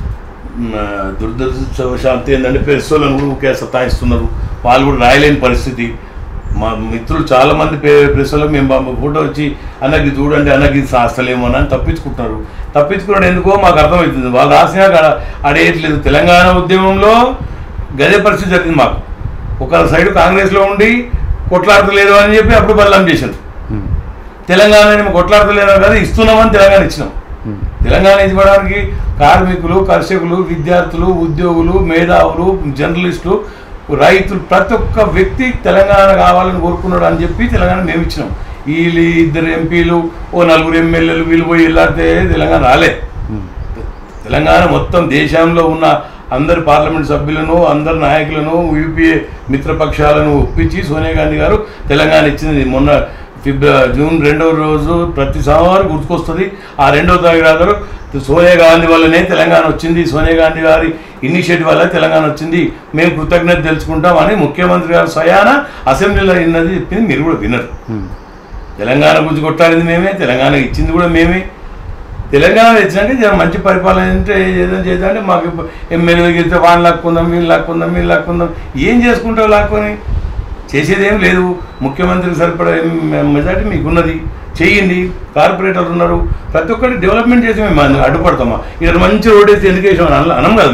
దురదృష్టవశాంతి ఏంటంటే ప్రెస్ వాళ్ళని కూడా ఒకే సతాయిస్తున్నారు, వాళ్ళు కూడా రాయలేని పరిస్థితి. మా మిత్రులు చాలామంది ప్రెస్ వాళ్ళకి మేము ఫోటో వచ్చి అన్నకి చూడండి అన్నకి శాస్తలేమో అని తప్పించుకున్నాడు ఎందుకో మాకు అర్థమవుతుంది. వాళ్ళు రాసినా అడేయట్లేదు. తెలంగాణ ఉద్యమంలో గదే పరిస్థితి జరిగింది. మాకు ఒక సైడు కాంగ్రెస్లో ఉండి కొట్లాడతలేదు అని చెప్పి అప్పుడు బదలాం చేశారు. తెలంగాణ కొట్లాడతలేదు కదా, ఇస్తున్నామని తెలంగాణ ఇచ్చినాం. తెలంగాణ ఇవ్వడానికి కార్మికులు, కర్షకులు, విద్యార్థులు, ఉద్యోగులు, మేధావులు, జర్నలిస్టులు, రైతులు, ప్రతి ఒక్క వ్యక్తి తెలంగాణ కావాలని కోరుకున్నాడు అని చెప్పి తెలంగాణ మేము ఇచ్చినాం. వీళ్ళు 2 ఎంపీలు, 4 ఎమ్మెల్యేలు వీళ్ళు పోయి వెళ్ళాడితే తెలంగాణ రాలే. తెలంగాణ మొత్తం దేశంలో ఉన్న అందరి పార్లమెంట్ సభ్యులను, అందరి నాయకులను, యూపీఏ మిత్రపక్షాలను ఒప్పించి సోనియా గాంధీ గారు తెలంగాణ ఇచ్చింది. మొన్న జూన్ 2వ రోజు ప్రతి సోమవారం గుర్తుకొస్తుంది. ఆ 2వ తారీఖు సోనియా గాంధీ వల్లనే తెలంగాణ వచ్చింది, సోనియా గాంధీ గారి ఇనిషియేటివ్ వల్ల తెలంగాణ వచ్చింది, మేము కృతజ్ఞత తెలుసుకుంటాం అని ముఖ్యమంత్రి గారు స్వయాన అసెంబ్లీలో విన్నది చెప్పింది. మీరు కూడా వినరు. తెలంగాణ గురించి కొట్టాడింది మేమే, తెలంగాణ ఇచ్చింది కూడా మేమే. తెలంగాణ ఇచ్చినాక మంచి పరిపాలన అంటే ఏదైనా చేద్దామంటే మాకు ఎమ్మెల్యేలు గెలిస్తే వాళ్ళు లాక్కుందాం, వీళ్ళు లాక్కుందాం, ఏం చేసుకుంటావు లాక్కొని? చేసేదేం లేదు. ముఖ్యమంత్రికి సరిపడా మెజార్టీ మీకున్నది, చేయండి. కార్పొరేటర్లు ఉన్నారు, ప్రతి ఒక్కటి డెవలప్మెంట్ చేసి మేము అడ్డుపడతామా? ఇక్కడ మంచి రోడ్ వేస్తే ఎందుకు వేసాం అనం కదా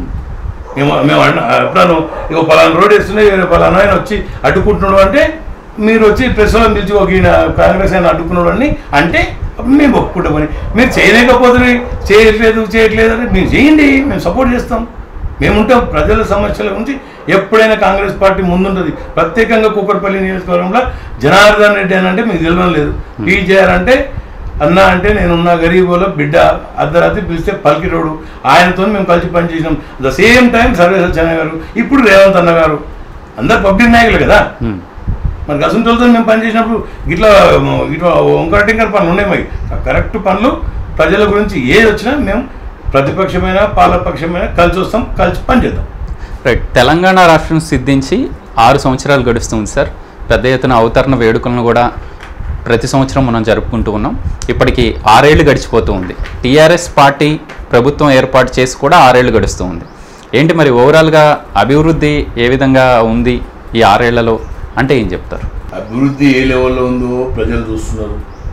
మేము ఎప్పుడన్నా ఇక పలానా రోడ్ వేస్తున్నాయి, పలానా ఆయన వచ్చి అడ్డుకుంటున్నాడు అంటే మీరు వచ్చి ప్రెస్ వాళ్ళని పిలిచి ఒక కాంగ్రెస్ ఆయన అడ్డుకున్నాడు అని అంటే అప్పుడు మేము ఒప్పుకుంటామని. మీరు చేయలేకపోతే చేయట్లేదు అని మీరు చేయండి, మేము సపోర్ట్ చేస్తాం, మేము ఉంటాం. ప్రజల సమస్యల గురించి ఎప్పుడైనా కాంగ్రెస్ పార్టీ ముందుంటుంది. ప్రత్యేకంగా కూకట్పల్లి నియోజకవర్గంలో జనార్దన్ రెడ్డి అని అంటే మీకు తెలియడం లేదు. టీజేఆర్ అంటే అన్న అంటే నేనున్న గరీబుల బిడ్డ, అర్ధరాత్రి పిలిస్తే పలికిరోడు, ఆయనతో మేము కలిసి పనిచేసినాం. The same time Sarveshwara Chennai గారు, ఇప్పుడు రేవంత్ అన్న గారు, అందరు పబ్లిక్ నాయకులు కదా. మరి గసంతులతో మేము పనిచేసినప్పుడు ఇట్లా వంకరటింకర పనులు ఉన్నాయి. మరి కరెక్ట్ పనులు ప్రజల గురించి ఏది వచ్చినా మేము ప్రతిపక్షమైన పాలపక్షమైన కలిసి వస్తాం, కలిసి పనిచేద్దాం.
రైట్. తెలంగాణ రాష్ట్రం సిద్ధించి 6 సంవత్సరాలు గడుస్తుంది సార్. పెద్ద ఎత్తున అవతరణ వేడుకలను కూడా ప్రతి సంవత్సరం మనం జరుపుకుంటూ ఉన్నాం. ఇప్పటికి 6 ఏళ్ళు గడిచిపోతూ ఉంది. టీఆర్ఎస్ పార్టీ ప్రభుత్వం ఏర్పాటు చేసి కూడా 6 ఏళ్ళు గడుస్తూ ఉంది. ఏంటి మరి ఓవరాల్గా అభివృద్ధి ఏ విధంగా ఉంది ఈ 6 ఏళ్లలో అంటే ఏం చెప్తారు?
అభివృద్ధి ఏ లెవెల్లో ఉందో ప్రజలు చూస్తున్నారు.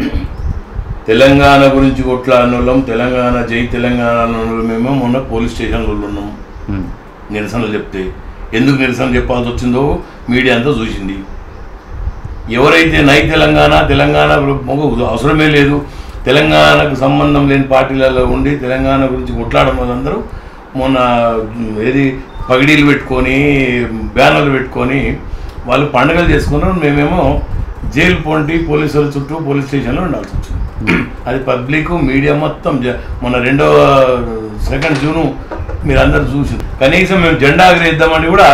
తెలంగాణ గురించి కొట్లాడిన వాళ్ళం, తెలంగాణ జై తెలంగాణ మేము మొన్న పోలీస్ స్టేషన్లో ఉన్నాం నిరసనలు చెప్తే. ఎందుకు నిరసన చెప్పాల్సి వచ్చిందో మీడియా అంతా చూసింది. ఎవరైతే తెలంగాణ అవసరమే లేదు, తెలంగాణకు సంబంధం లేని పార్టీలలో ఉండి తెలంగాణ గురించి కొట్లాడడం వాళ్ళందరూ మొన్న పగిడీలు పెట్టుకొని బ్యానర్లు పెట్టుకొని వాళ్ళు పండుగలు చేసుకున్నారు. మేమేమో జైలు పోంటి పోలీసుల చుట్టూ పోలీస్ స్టేషన్లో ఉండాల్సి వచ్చింది. అది పబ్లిక్ మీడియా మొత్తం మొన్న 2 జూను మీరు అందరూ చూసి కనీసం మేము జెండా ఎగరేద్దామని కూడా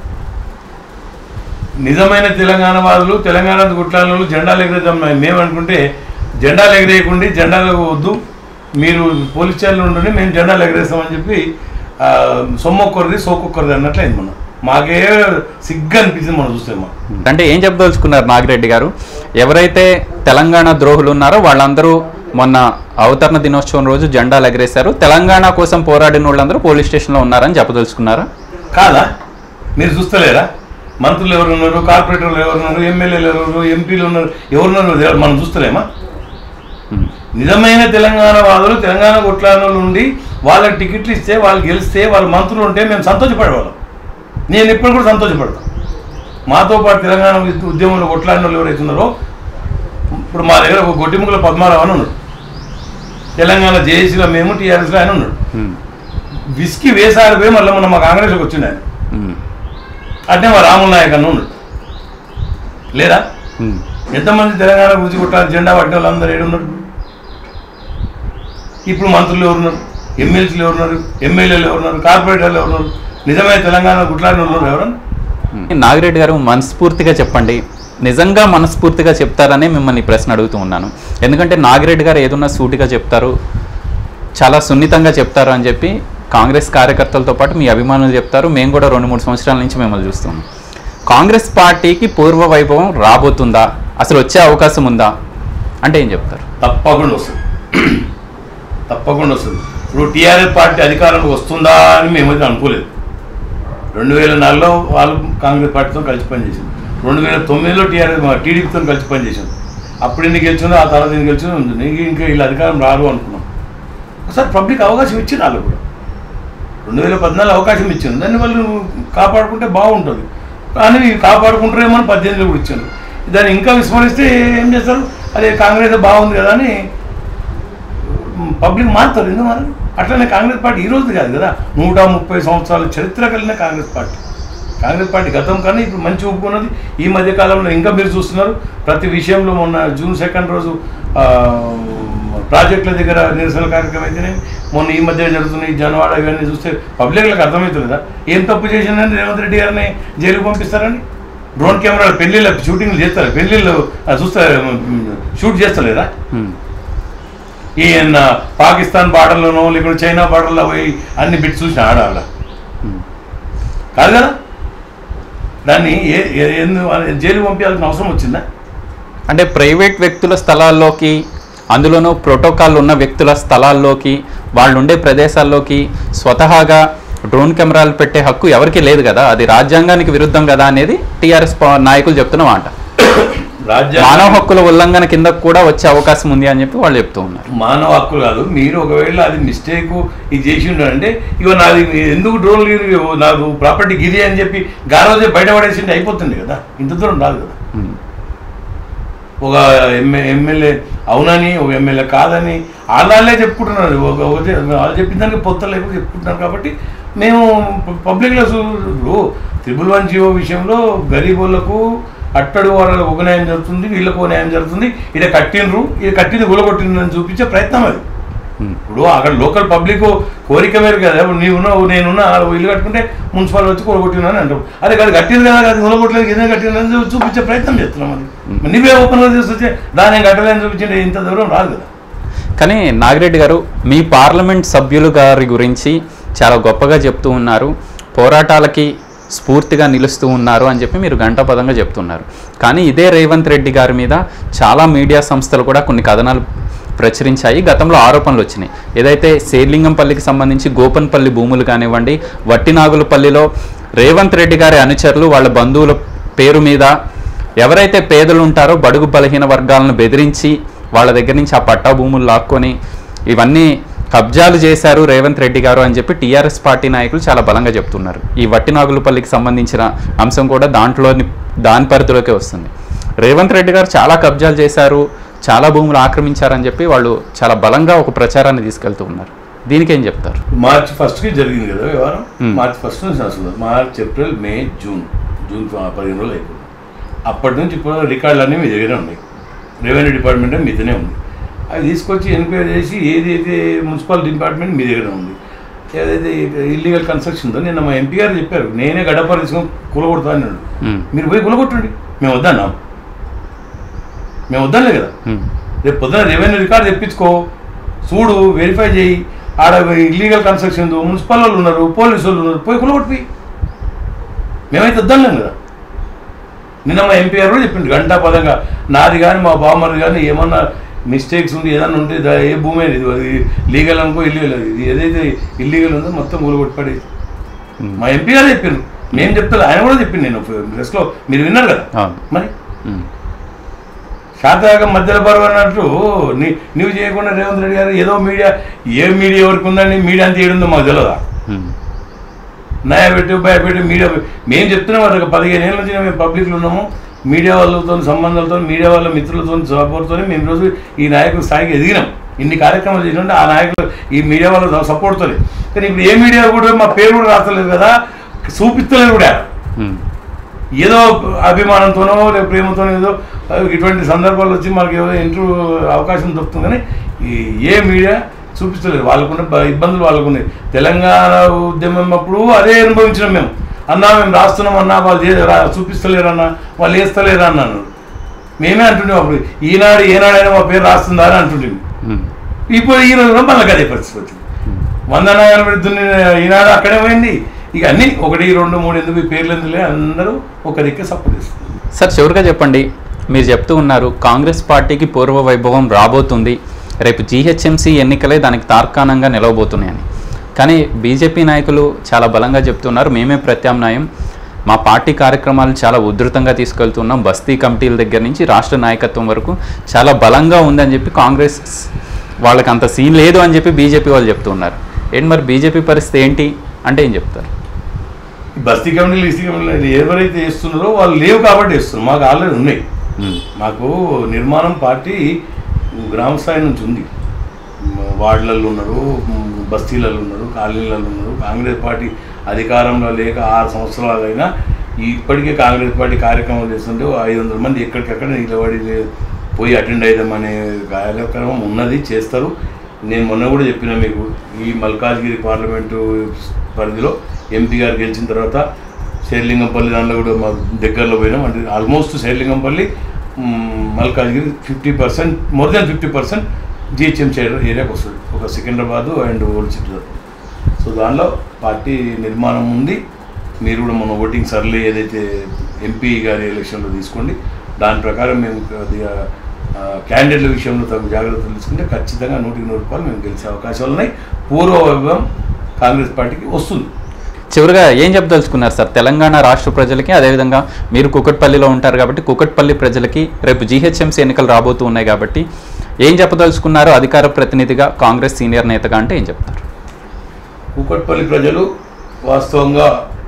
నిజమైన తెలంగాణ వాదులు, తెలంగాణ గుట్లాలను జెండాలు ఎగరేద్దాం మేము అనుకుంటే, జెండాలు ఎగరేయకుండా జెండాలు వద్దు, మీరు పోలీస్ స్టేషన్లో ఉండండి, మేము జెండాలు ఎగరేస్తామని చెప్పి సొమ్మొక్కరిది సోకొక్కరిది అన్నట్లు అయింది. మనం మాకే సిగ్గు అనిపించింది మనం చూస్తే.
అంటే ఏం చెప్పదలుచుకున్నారు నాగిరెడ్డి గారు? ఎవరైతే తెలంగాణ ద్రోహులు ఉన్నారో వాళ్ళందరూ మొన్న అవతరణ దినోత్సవం రోజు జెండాలు ఎగరేశారు, తెలంగాణ కోసం పోరాడిన వాళ్ళందరూ పోలీస్ స్టేషన్లో ఉన్నారని చెప్పదలుచుకున్నారా?
కాదా? మీరు చూస్తలేరా? మంత్రులు ఎవరున్నారు, కార్పొరేటర్లు ఎవరున్నారు, ఎమ్మెల్యేలు ఎవరు, ఎంపీలు ఉన్నారు, ఎవరున్నారు మనం చూస్తలేమా? నిజమైన తెలంగాణ వాదులు, తెలంగాణ కొట్లాడిన వాళ్ళు ఉండి వాళ్ళకి టికెట్లు ఇస్తే, వాళ్ళు గెలిస్తే, వాళ్ళ మంత్రులు ఉంటే మేము సంతోషపడేవాళ్ళం. నేను ఇప్పుడు కూడా సంతోషపడతాను. మాతో పాటు తెలంగాణ ఉద్యమంలో కొట్లాడిన వాళ్ళు ఎవరైతే ఉన్నారో, ఇప్పుడు మా దగ్గర ఒక గొట్టిముక్కల పద్మారావు అని ఉన్నాడు, తెలంగాణ జేఏసీలో మేము టీఆర్ఎస్లో ఆయన ఉన్నాడు. విస్కి వేసారు పోయి మళ్ళీ మొన్న మా కాంగ్రెస్లోకి వచ్చింది ఆయన. అంటే మా రాముల నాయక్ అన్న ఉన్నాడు. లేదా ఎంతమంది తెలంగాణ గురించి కొట్టాలి జెండా పట్టిన వాళ్ళందరూ ఏడున్నారు? ఇప్పుడు మంత్రులు ఎవరున్నారు? ఎమ్మెల్సీలు ఎవరున్నారు, ఎమ్మెల్యేలు ఎవరున్నారు, కార్పొరేటర్లు ఎవరున్నారు, నిజమైన తెలంగాణ గుట్లాడిన వాళ్ళు ఎవరన్నా?
నాగిరెడ్డి గారు మనస్ఫూర్తిగా చెప్పండి, నిజంగా మనస్ఫూర్తిగా చెప్తారనే మిమ్మల్ని ప్రశ్న అడుగుతూ ఉన్నాను. ఎందుకంటే నాగిరెడ్డి గారు ఏదన్నా సూటిగా చెప్తారు, చాలా సున్నితంగా చెప్తారు అని చెప్పి కాంగ్రెస్ కార్యకర్తలతో పాటు మీ అభిమానులు చెప్తారు. మేము కూడా 2-3 సంవత్సరాల నుంచి మిమ్మల్ని చూస్తున్నాం. కాంగ్రెస్ పార్టీకి పూర్వ వైభవం రాబోతుందా, అసలు వచ్చే అవకాశం ఉందా అంటే ఏం చెప్తారు?
తప్పకుండా వస్తుంది, తప్పకుండా వస్తుంది. ఇప్పుడు టీఆర్ఎస్ పార్టీ అధికారంలోకి వస్తుందా అని మేమైతే అనుకోలేదు. 2004లో వాళ్ళు కాంగ్రెస్ పార్టీతో కలిసి పనిచేసింది, 2009లో టీడీపీతో కలిసి పనిచేసింది. అప్పుడు ఎన్ని గెలిచిందో ఆ తర్వాత ఎన్ని గెలిచిందో ఉంది. ఇంకా వీళ్ళు అధికారం రారు అనుకున్నాం. ఒకసారి పబ్లిక్ అవకాశం ఇచ్చింది, వాళ్ళు కూడా 2014 అవకాశం ఇచ్చింది. దాన్ని వాళ్ళు కాపాడుకుంటే బాగుంటుంది. కానీ కాపాడుకుంటారేమో అని 18లో కూడా ఇచ్చారు. దాన్ని ఇంకా విస్మరిస్తే ఏం చేస్తారు, అదే కాంగ్రెస్ బాగుంది కదా అని పబ్లిక్ మారుతారు. ఎందుకు మరి? అట్లనే కాంగ్రెస్ పార్టీ ఈ రోజు కాదు కదా, 130 సంవత్సరాల చరిత్ర కలిగిన కాంగ్రెస్ పార్టీ. కాంగ్రెస్ పార్టీ గతం కానీ ఇప్పుడు మంచి ఒప్పుకున్నది. ఈ మధ్య కాలంలో ఇంకా మీరు చూస్తున్నారు ప్రతి విషయంలో. మొన్న June 2 రోజు ప్రాజెక్టుల దగ్గర నిరసన కార్యక్రమం అయితేనే, మొన్న ఈ మధ్య జరుగుతున్నాయి జనవాడ ఇవన్నీ చూస్తే పబ్లిక్లకు అర్థమవుతుందా ఏం తప్పు చేసిందని రేవంత్ రెడ్డి గారిని జైలుకు పంపిస్తారని. డ్రోన్ కెమెరాలు పెళ్లిళ్ళ షూటింగ్లు చేస్తారు, పెళ్లిళ్ళు చూస్తారు, షూట్ చేస్తలేదా? ఈయన పాకిస్తాన్ బార్డర్లోనో లేకుంటే చైనా బార్డర్లో పోయి అన్ని బిట్స్ చూసిన ఆడాల కాదు కదా. దాన్ని జైలు పంపించాల్సిన అవసరం వచ్చిందా?
అంటే ప్రైవేట్ వ్యక్తుల స్థలాల్లోకి, అందులోనూ ప్రోటోకాల్ ఉన్న వ్యక్తుల స్థలాల్లోకి, వాళ్ళు ఉండే ప్రదేశాల్లోకి స్వతహాగా డ్రోన్ కెమెరాలు పెట్టే హక్కు ఎవరికి లేదు కదా, అది రాజ్యాంగానికి విరుద్ధం కదా అనేది టీఆర్ఎస్ నాయకులు చెప్తున్న మాట. మానవ హక్కుల ఉల్లంఘన కింద కూడా వచ్చే అవకాశం ఉంది అని చెప్పి వాళ్ళు చెప్తూ ఉన్నారు.
మానవ హక్కులు కాదు, మీరు ఒకవేళ అది మిస్టేక్ ఇది చేసి ఉన్నారంటే ఇగో నాది ఎందుకు డ్రోన్ నాకు ప్రాపర్టీ గిరి అని చెప్పి గారోజే బయటపడేసింటే అయిపోతుంది కదా, ఇంత దూరం రాదు కదా. ఒక ఎమ్మెల్యే అవునని, ఒక ఎమ్మెల్యే కాదని వాళ్ళే చెప్పుకుంటున్నారు. వాళ్ళు చెప్పిన దానికి పొత్తలు లేకపోతే చెప్పుకుంటున్నారు. కాబట్టి మేము పబ్లిక్లో ఇప్పుడు 111 విషయంలో గరీబులకు అట్టడు వాళ్ళకు ఒక న్యాయం జరుగుతుంది, వీళ్ళకు న్యాయం జరుగుతుంది. ఇక్కడ కట్టినరు, ఇది కట్టింది గులగొట్టిందని చూపించే ప్రయత్నం అది. ఇప్పుడు అక్కడ లోకల్ పబ్లిక్ కోరిక వేరు కదా. నీవున్నావు నేనున్నా ఇల్లు కట్టుకుంటే మున్సిపాలిటీ వచ్చి కూడగొట్టినని అంటాం. అదే కాదు కట్టింది కదా, అది కూడగొట్టలేదు ఏదైనా కట్టిందని చూపించే ప్రయత్నం చేస్తున్నాం. అది నీవే ఓపెన్గా తీసుకొచ్చే దాన్ని ఏం కట్టలేని చూపించే ఇంత దూరం రాదు కదా.
కానీ నాగిరెడ్డి గారు మీ పార్లమెంట్ సభ్యులు గారి గురించి చాలా గొప్పగా చెప్తూ ఉన్నారు, పోరాటాలకి స్ఫూర్తిగా నిలుస్తూ ఉన్నారు అని చెప్పి మీరు గంటపదంగా చెప్తున్నారు. కానీ ఇదే రేవంత్ రెడ్డి గారి మీద చాలా మీడియా సంస్థలు కూడా కొన్ని కథనాలు ప్రచురించాయి, గతంలో ఆరోపణలు వచ్చినాయి. ఏదైతే శేర్లింగంపల్లికి సంబంధించి గోపన్పల్లి భూములు కానివ్వండి, వట్టినాగులపల్లిలో రేవంత్ రెడ్డి గారి అనుచరులు వాళ్ళ బంధువుల పేరు మీద ఎవరైతే పేదలు ఉంటారో బడుగు బలహీన వర్గాలను బెదిరించి వాళ్ళ దగ్గర నుంచి ఆ పట్టా భూములు లాక్కొని ఇవన్నీ కబ్జాలు చేశారు రేవంత్ రెడ్డి గారు అని చెప్పి టీఆర్ఎస్ పార్టీ నాయకులు చాలా బలంగా చెప్తున్నారు. ఈ వట్టినాగులపల్లికి సంబంధించిన అంశం కూడా దాని పరిధిలోకే వస్తుంది. రేవంత్ రెడ్డి గారు చాలా కబ్జాలు చేశారు, చాలా భూములు ఆక్రమించారని చెప్పి వాళ్ళు చాలా బలంగా ఒక ప్రచారాన్ని తీసుకెళ్తూ ఉన్నారు. దీనికి ఏం చెప్తారు?
March 1కి జరిగింది కదా వ్యవహారం. March 1 నుంచి వస్తుంది. మార్చ్, ఏప్రిల్, మే, జూన్ 15 రోజులు అయిపోయింది. అప్పటి నుంచి ఇప్పుడు రికార్డులు అన్నీ మీ దగ్గర ఉన్నాయి. రెవెన్యూ డిపార్ట్మెంట్ మీదనే ఉంది. అవి తీసుకొచ్చి ఎంక్వైరీ చేసి ఏదైతే మున్సిపల్ డిపార్ట్మెంట్ మీ దగ్గర ఉంది, ఏదైతే ఇల్లీగల్ కన్స్ట్రక్షన్ ఉందో నిన్న మా ఎంపీ గారు చెప్పారు, నేనే గడప తీసుకొని కూలగొడతా అన్నాడు. మీరు పోయి కూలగొట్టండి, మేము వద్దన్నాం, మేము వద్దలే కదా. రేపు పొద్దున రెవెన్యూ రికార్డు తెప్పించుకో, చూడు, వెరిఫై చేయి, ఆడ ఇల్లీగల్ కన్స్ట్రక్షన్ మున్సిపల్ వాళ్ళు ఉన్నారు, పోలీసు వాళ్ళు ఉన్నారు, పోయి కూలగొట్టిపోయి. మేమైతే వద్దలేం కదా. నిన్న మా ఎంపీ గారు కూడా చెప్పిండు గంటాపదంగా, నాది కానీ మా బామ్మది కానీ ఏమన్నా మిస్టేక్స్ ఉండి ఏదన్నా ఉంటే ఏ భూమి అనేది అది లీగల్ అనుకో ఇల్లీగల్, ఇది ఏదైతే ఇల్లీగల్ ఉందో మొత్తం కూలగొట్టిపడేది. మా ఎంపీ గారు చెప్పిండు, నేను చెప్తాను, ఆయన కూడా చెప్పిండు. నేను ప్రెస్లో మీరు విన్నారు కదా. మరి శాతయాగం మధ్యలో బరువు అన్నట్టు నువ్వు చేయకుండా రేవంత్ రెడ్డి గారు ఏదో మీడియా, ఏ మీడియా ఎవరికి ఉందని మీడియా అంతా ఏడుందో మాకు తెలియదా? నయపెట్టు భయపెట్టు మీడియా మేము చెప్తున్నాం. అది 15 ఏళ్ళ నుంచి మేము పబ్లిక్లో ఉన్నాము. మీడియా వాళ్ళతో సంబంధాలతో, మీడియా వాళ్ళ మిత్రులతో సపోర్ట్తో మేము ఈరోజు ఈ నాయకుల స్థాయికి ఎదిగినాం. ఇన్ని కార్యక్రమాలు చేసినట్టు ఆ నాయకులు ఈ మీడియా వాళ్ళ సపోర్ట్తో. కానీ ఇప్పుడు ఏ మీడియా కూడా మా పేరు కూడా రాస్తలేదు కదా, చూపిస్తలేదు కూడా. ఏదో అభిమానంతోనో లేదా ప్రేమతోనో ఏదో ఇటువంటి సందర్భాలు వచ్చి మనకి ఏదో ఇంటర్వ్యూ అవకాశం దొరుకుతుంది. కానీ ఏ మీడియా చూపిస్తలేరు. వాళ్ళకున్న ఇబ్బందులు వాళ్ళకున్నాయి. తెలంగాణ ఉద్యమం అప్పుడు అదే అనుభవించినాం మేము. అన్నా మేము రాస్తున్నాం అన్నా, వాళ్ళు చూపిస్తలేరన్నా, వాళ్ళు వేస్తలేరు అన్నాను. మేమే అంటుండే అప్పుడు, ఏనాడైనా మా పేరు రాస్తుందా అని అంటుండే. ఇప్పుడు ఈ రోజులో మళ్ళీ అదే పరిస్థితి వచ్చింది. వందనాయన విడుద్దుని ఈనాడు అక్కడే పోయింది. ఇక అన్నీ 1, 2, 3 ఎందుకు ఈ పేర్లు ఎందుకులే, అందరూ ఒకరికి సపోర్ట్ ఇస్తుంది.
సార్ చివరిగా చెప్పండి, మీరు చెప్తూ ఉన్నారు కాంగ్రెస్ పార్టీకి పూర్వ వైభవం రాబోతుంది, రేపు జీహెచ్ఎంసీ ఎన్నికలే దానికి తార్కాణంగా నిలవబోతున్నాయని. కానీ బీజేపీ నాయకులు చాలా బలంగా చెప్తున్నారు, మేమే ప్రత్యామ్నాయం, మా పార్టీ కార్యక్రమాలు చాలా ఉధృతంగా తీసుకెళ్తున్నాం, బస్తీ కమిటీల దగ్గర నుంచి రాష్ట్ర నాయకత్వం వరకు చాలా బలంగా ఉందని చెప్పి కాంగ్రెస్ వాళ్ళకి అంత సీన్ లేదు అని చెప్పి బీజేపీ వాళ్ళు చెప్తున్నారు. ఏంటి మరి బీజేపీ పరిస్థితి ఏంటి అంటే ఏం చెప్తారు?
బస్తీ కమిటీలు ఈసీ కమిటీలు ఎవరైతే వేస్తున్నారో వాళ్ళు లేవు కాబట్టి వేస్తున్నారు. మాకు ఆల్రెడీ ఉన్నాయి. మాకు నిర్మాణం పార్టీ గ్రామ స్థాయి నుంచి ఉంది. వార్డులలో ఉన్నారు, బస్తీలలో ఉన్నారు, కాలనీలలో ఉన్నారు. కాంగ్రెస్ పార్టీ అధికారంలో లేక 6 సంవత్సరాలైనా ఇప్పటికే కాంగ్రెస్ పార్టీ కార్యక్రమాలు చేస్తుంటే 500 మంది ఎక్కడికక్కడ నిలబడి పోయి అటెండ్ అవుదామనే కార్యక్రమం ఉన్నది, చేస్తారు. నేను మొన్న కూడా చెప్పిన మీకు, ఈ మల్కాజ్గిరి పార్లమెంటు పరిధిలో ఎంపీ గారు గెలిచిన తర్వాత శేర్లింగంపల్లి దాంట్లో కూడా మా దగ్గరలో పోయినాం. అంటే almost Serilingampally Malkajgiri 50%, more than 50% GHMC ఏరియాకి వస్తుంది, ఒక Secunderabad and old city. So దానిలో పార్టీ నిర్మాణం ఉంది. మీరు కూడా మన ఓటింగ్ సర్లే ఏదైతే ఎంపీ గారి ఎలక్షన్లో తీసుకోండి, దాని ప్రకారం మేము కొద్దిగా క్యాండిడేట్ల విషయంలో తగు జాగ్రత్తలు తీసుకుంటే ఖచ్చితంగా 100% మేము గెలిచే అవకాశాలు ఉన్నాయి. పూర్వ వైభవం కాంగ్రెస్ పార్టీకి వస్తుంది.
చివరిగా ఏం చెప్పదలుచుకున్నారు సార్ తెలంగాణ రాష్ట్ర ప్రజలకి, అదేవిధంగా మీరు కూకట్పల్లిలో ఉంటారు కాబట్టి కూకట్పల్లి ప్రజలకి రేపు జీహెచ్ఎంసీ ఎన్నికలు రాబోతూ ఉన్నాయి కాబట్టి ఏం చెప్పదలుచుకున్నారు అధికార ప్రతినిధిగా, కాంగ్రెస్ సీనియర్ నేతగా అంటే ఏం చెప్తారు?
కూకట్పల్లి ప్రజలు వాస్తవంగా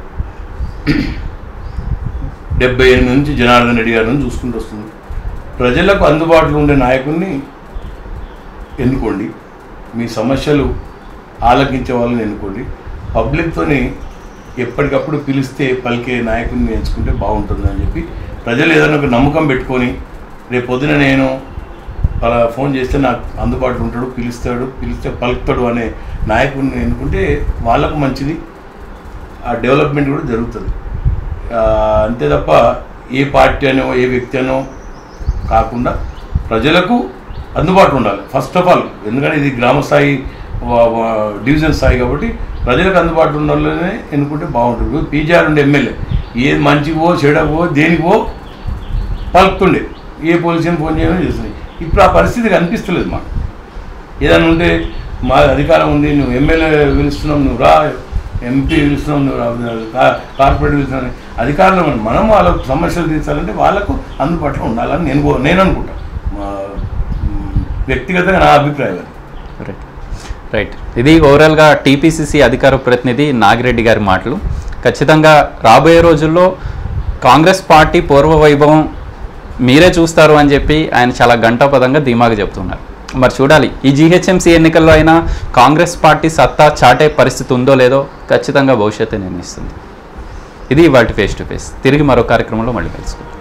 78 నుంచి జనార్దన్ రెడ్డి గారిని చూసుకుంటూ వస్తుంది. ప్రజలకు అందుబాటులో ఉండే నాయకుడిని ఎన్నుకోండి, మీ సమస్యలు ఆలకించే వాళ్ళని ఎన్నుకోండి. పబ్లిక్తోని ఎప్పటికప్పుడు పిలిస్తే పలికే నాయకుడిని ఎంచుకుంటే బాగుంటుందని చెప్పి ప్రజలు ఏదైనా ఒక నమ్మకం పెట్టుకొని రేపు పొద్దున నేను అలా ఫోన్ చేస్తే నాకు అందుబాటులో ఉంటాడు, పిలిస్తే పలుకుతాడు అనే నాయకుడిని ఎన్నుకుంటే వాళ్ళకు మంచిది, ఆ డెవలప్మెంట్ కూడా జరుగుతుంది. అంతే తప్ప ఏ పార్టీ అనో ఏ వ్యక్తి అనో కాకుండా ప్రజలకు అందుబాటులో ఉండాలి ఫస్ట్ ఆఫ్ ఆల్. ఎందుకంటే ఇది గ్రామ స్థాయి, డివిజన్ స్థాయి కాబట్టి ప్రజలకు అందుబాటులో ఉండాలనే ఎన్నుకుంటే బాగుంటుంది. పీజీఆర్ ఉండే ఎమ్మెల్యే ఏది మంచికో చెడకో దేనికో పలుకుతుండే, ఏ పోలీసుని ఫోన్ చేయడం చేస్తుంది. ఇప్పుడు ఆ పరిస్థితి కనిపిస్తలేదు మాకు. ఏదైనా ఉంటే మా అధికారం ఉంది, నువ్వు ఎమ్మెల్యే పిలుస్తున్నావు, నువ్వు రా, ఎంపీ పిలుస్తున్నావు, నువ్వు కార్పొరేట్ పిలుస్తున్నావు, అధికారులు మనం వాళ్ళకు సమస్యలు తీర్చాలంటే వాళ్ళకు అందుబాటులో ఉండాలని నేను అనుకుంటాను. మా వ్యక్తిగతంగా నా అభిప్రాయం.
రైట్, ఇది ఓవరాల్గా టీపీసీసీ అధికార ప్రతినిధి నాగిరెడ్డి గారి మాటలు. ఖచ్చితంగా రాబోయే రోజుల్లో కాంగ్రెస్ పార్టీ పూర్వ వైభవం మీరే చూస్తారు అని చెప్పి ఆయన చాలా గంటాపదంగా ధీమాగా చెప్తున్నారు. మరి చూడాలి ఈ జీహెచ్ఎంసీ ఎన్నికల్లో అయినా కాంగ్రెస్ పార్టీ సత్తా చాటే పరిస్థితి ఉందో లేదో ఖచ్చితంగా భవిష్యత్తు నిర్ణయిస్తుంది. ఇది ఇవాల్టి ఫేస్ టు ఫేస్. తిరిగి మరో కార్యక్రమంలో మళ్ళీ కలుసుకుందాం.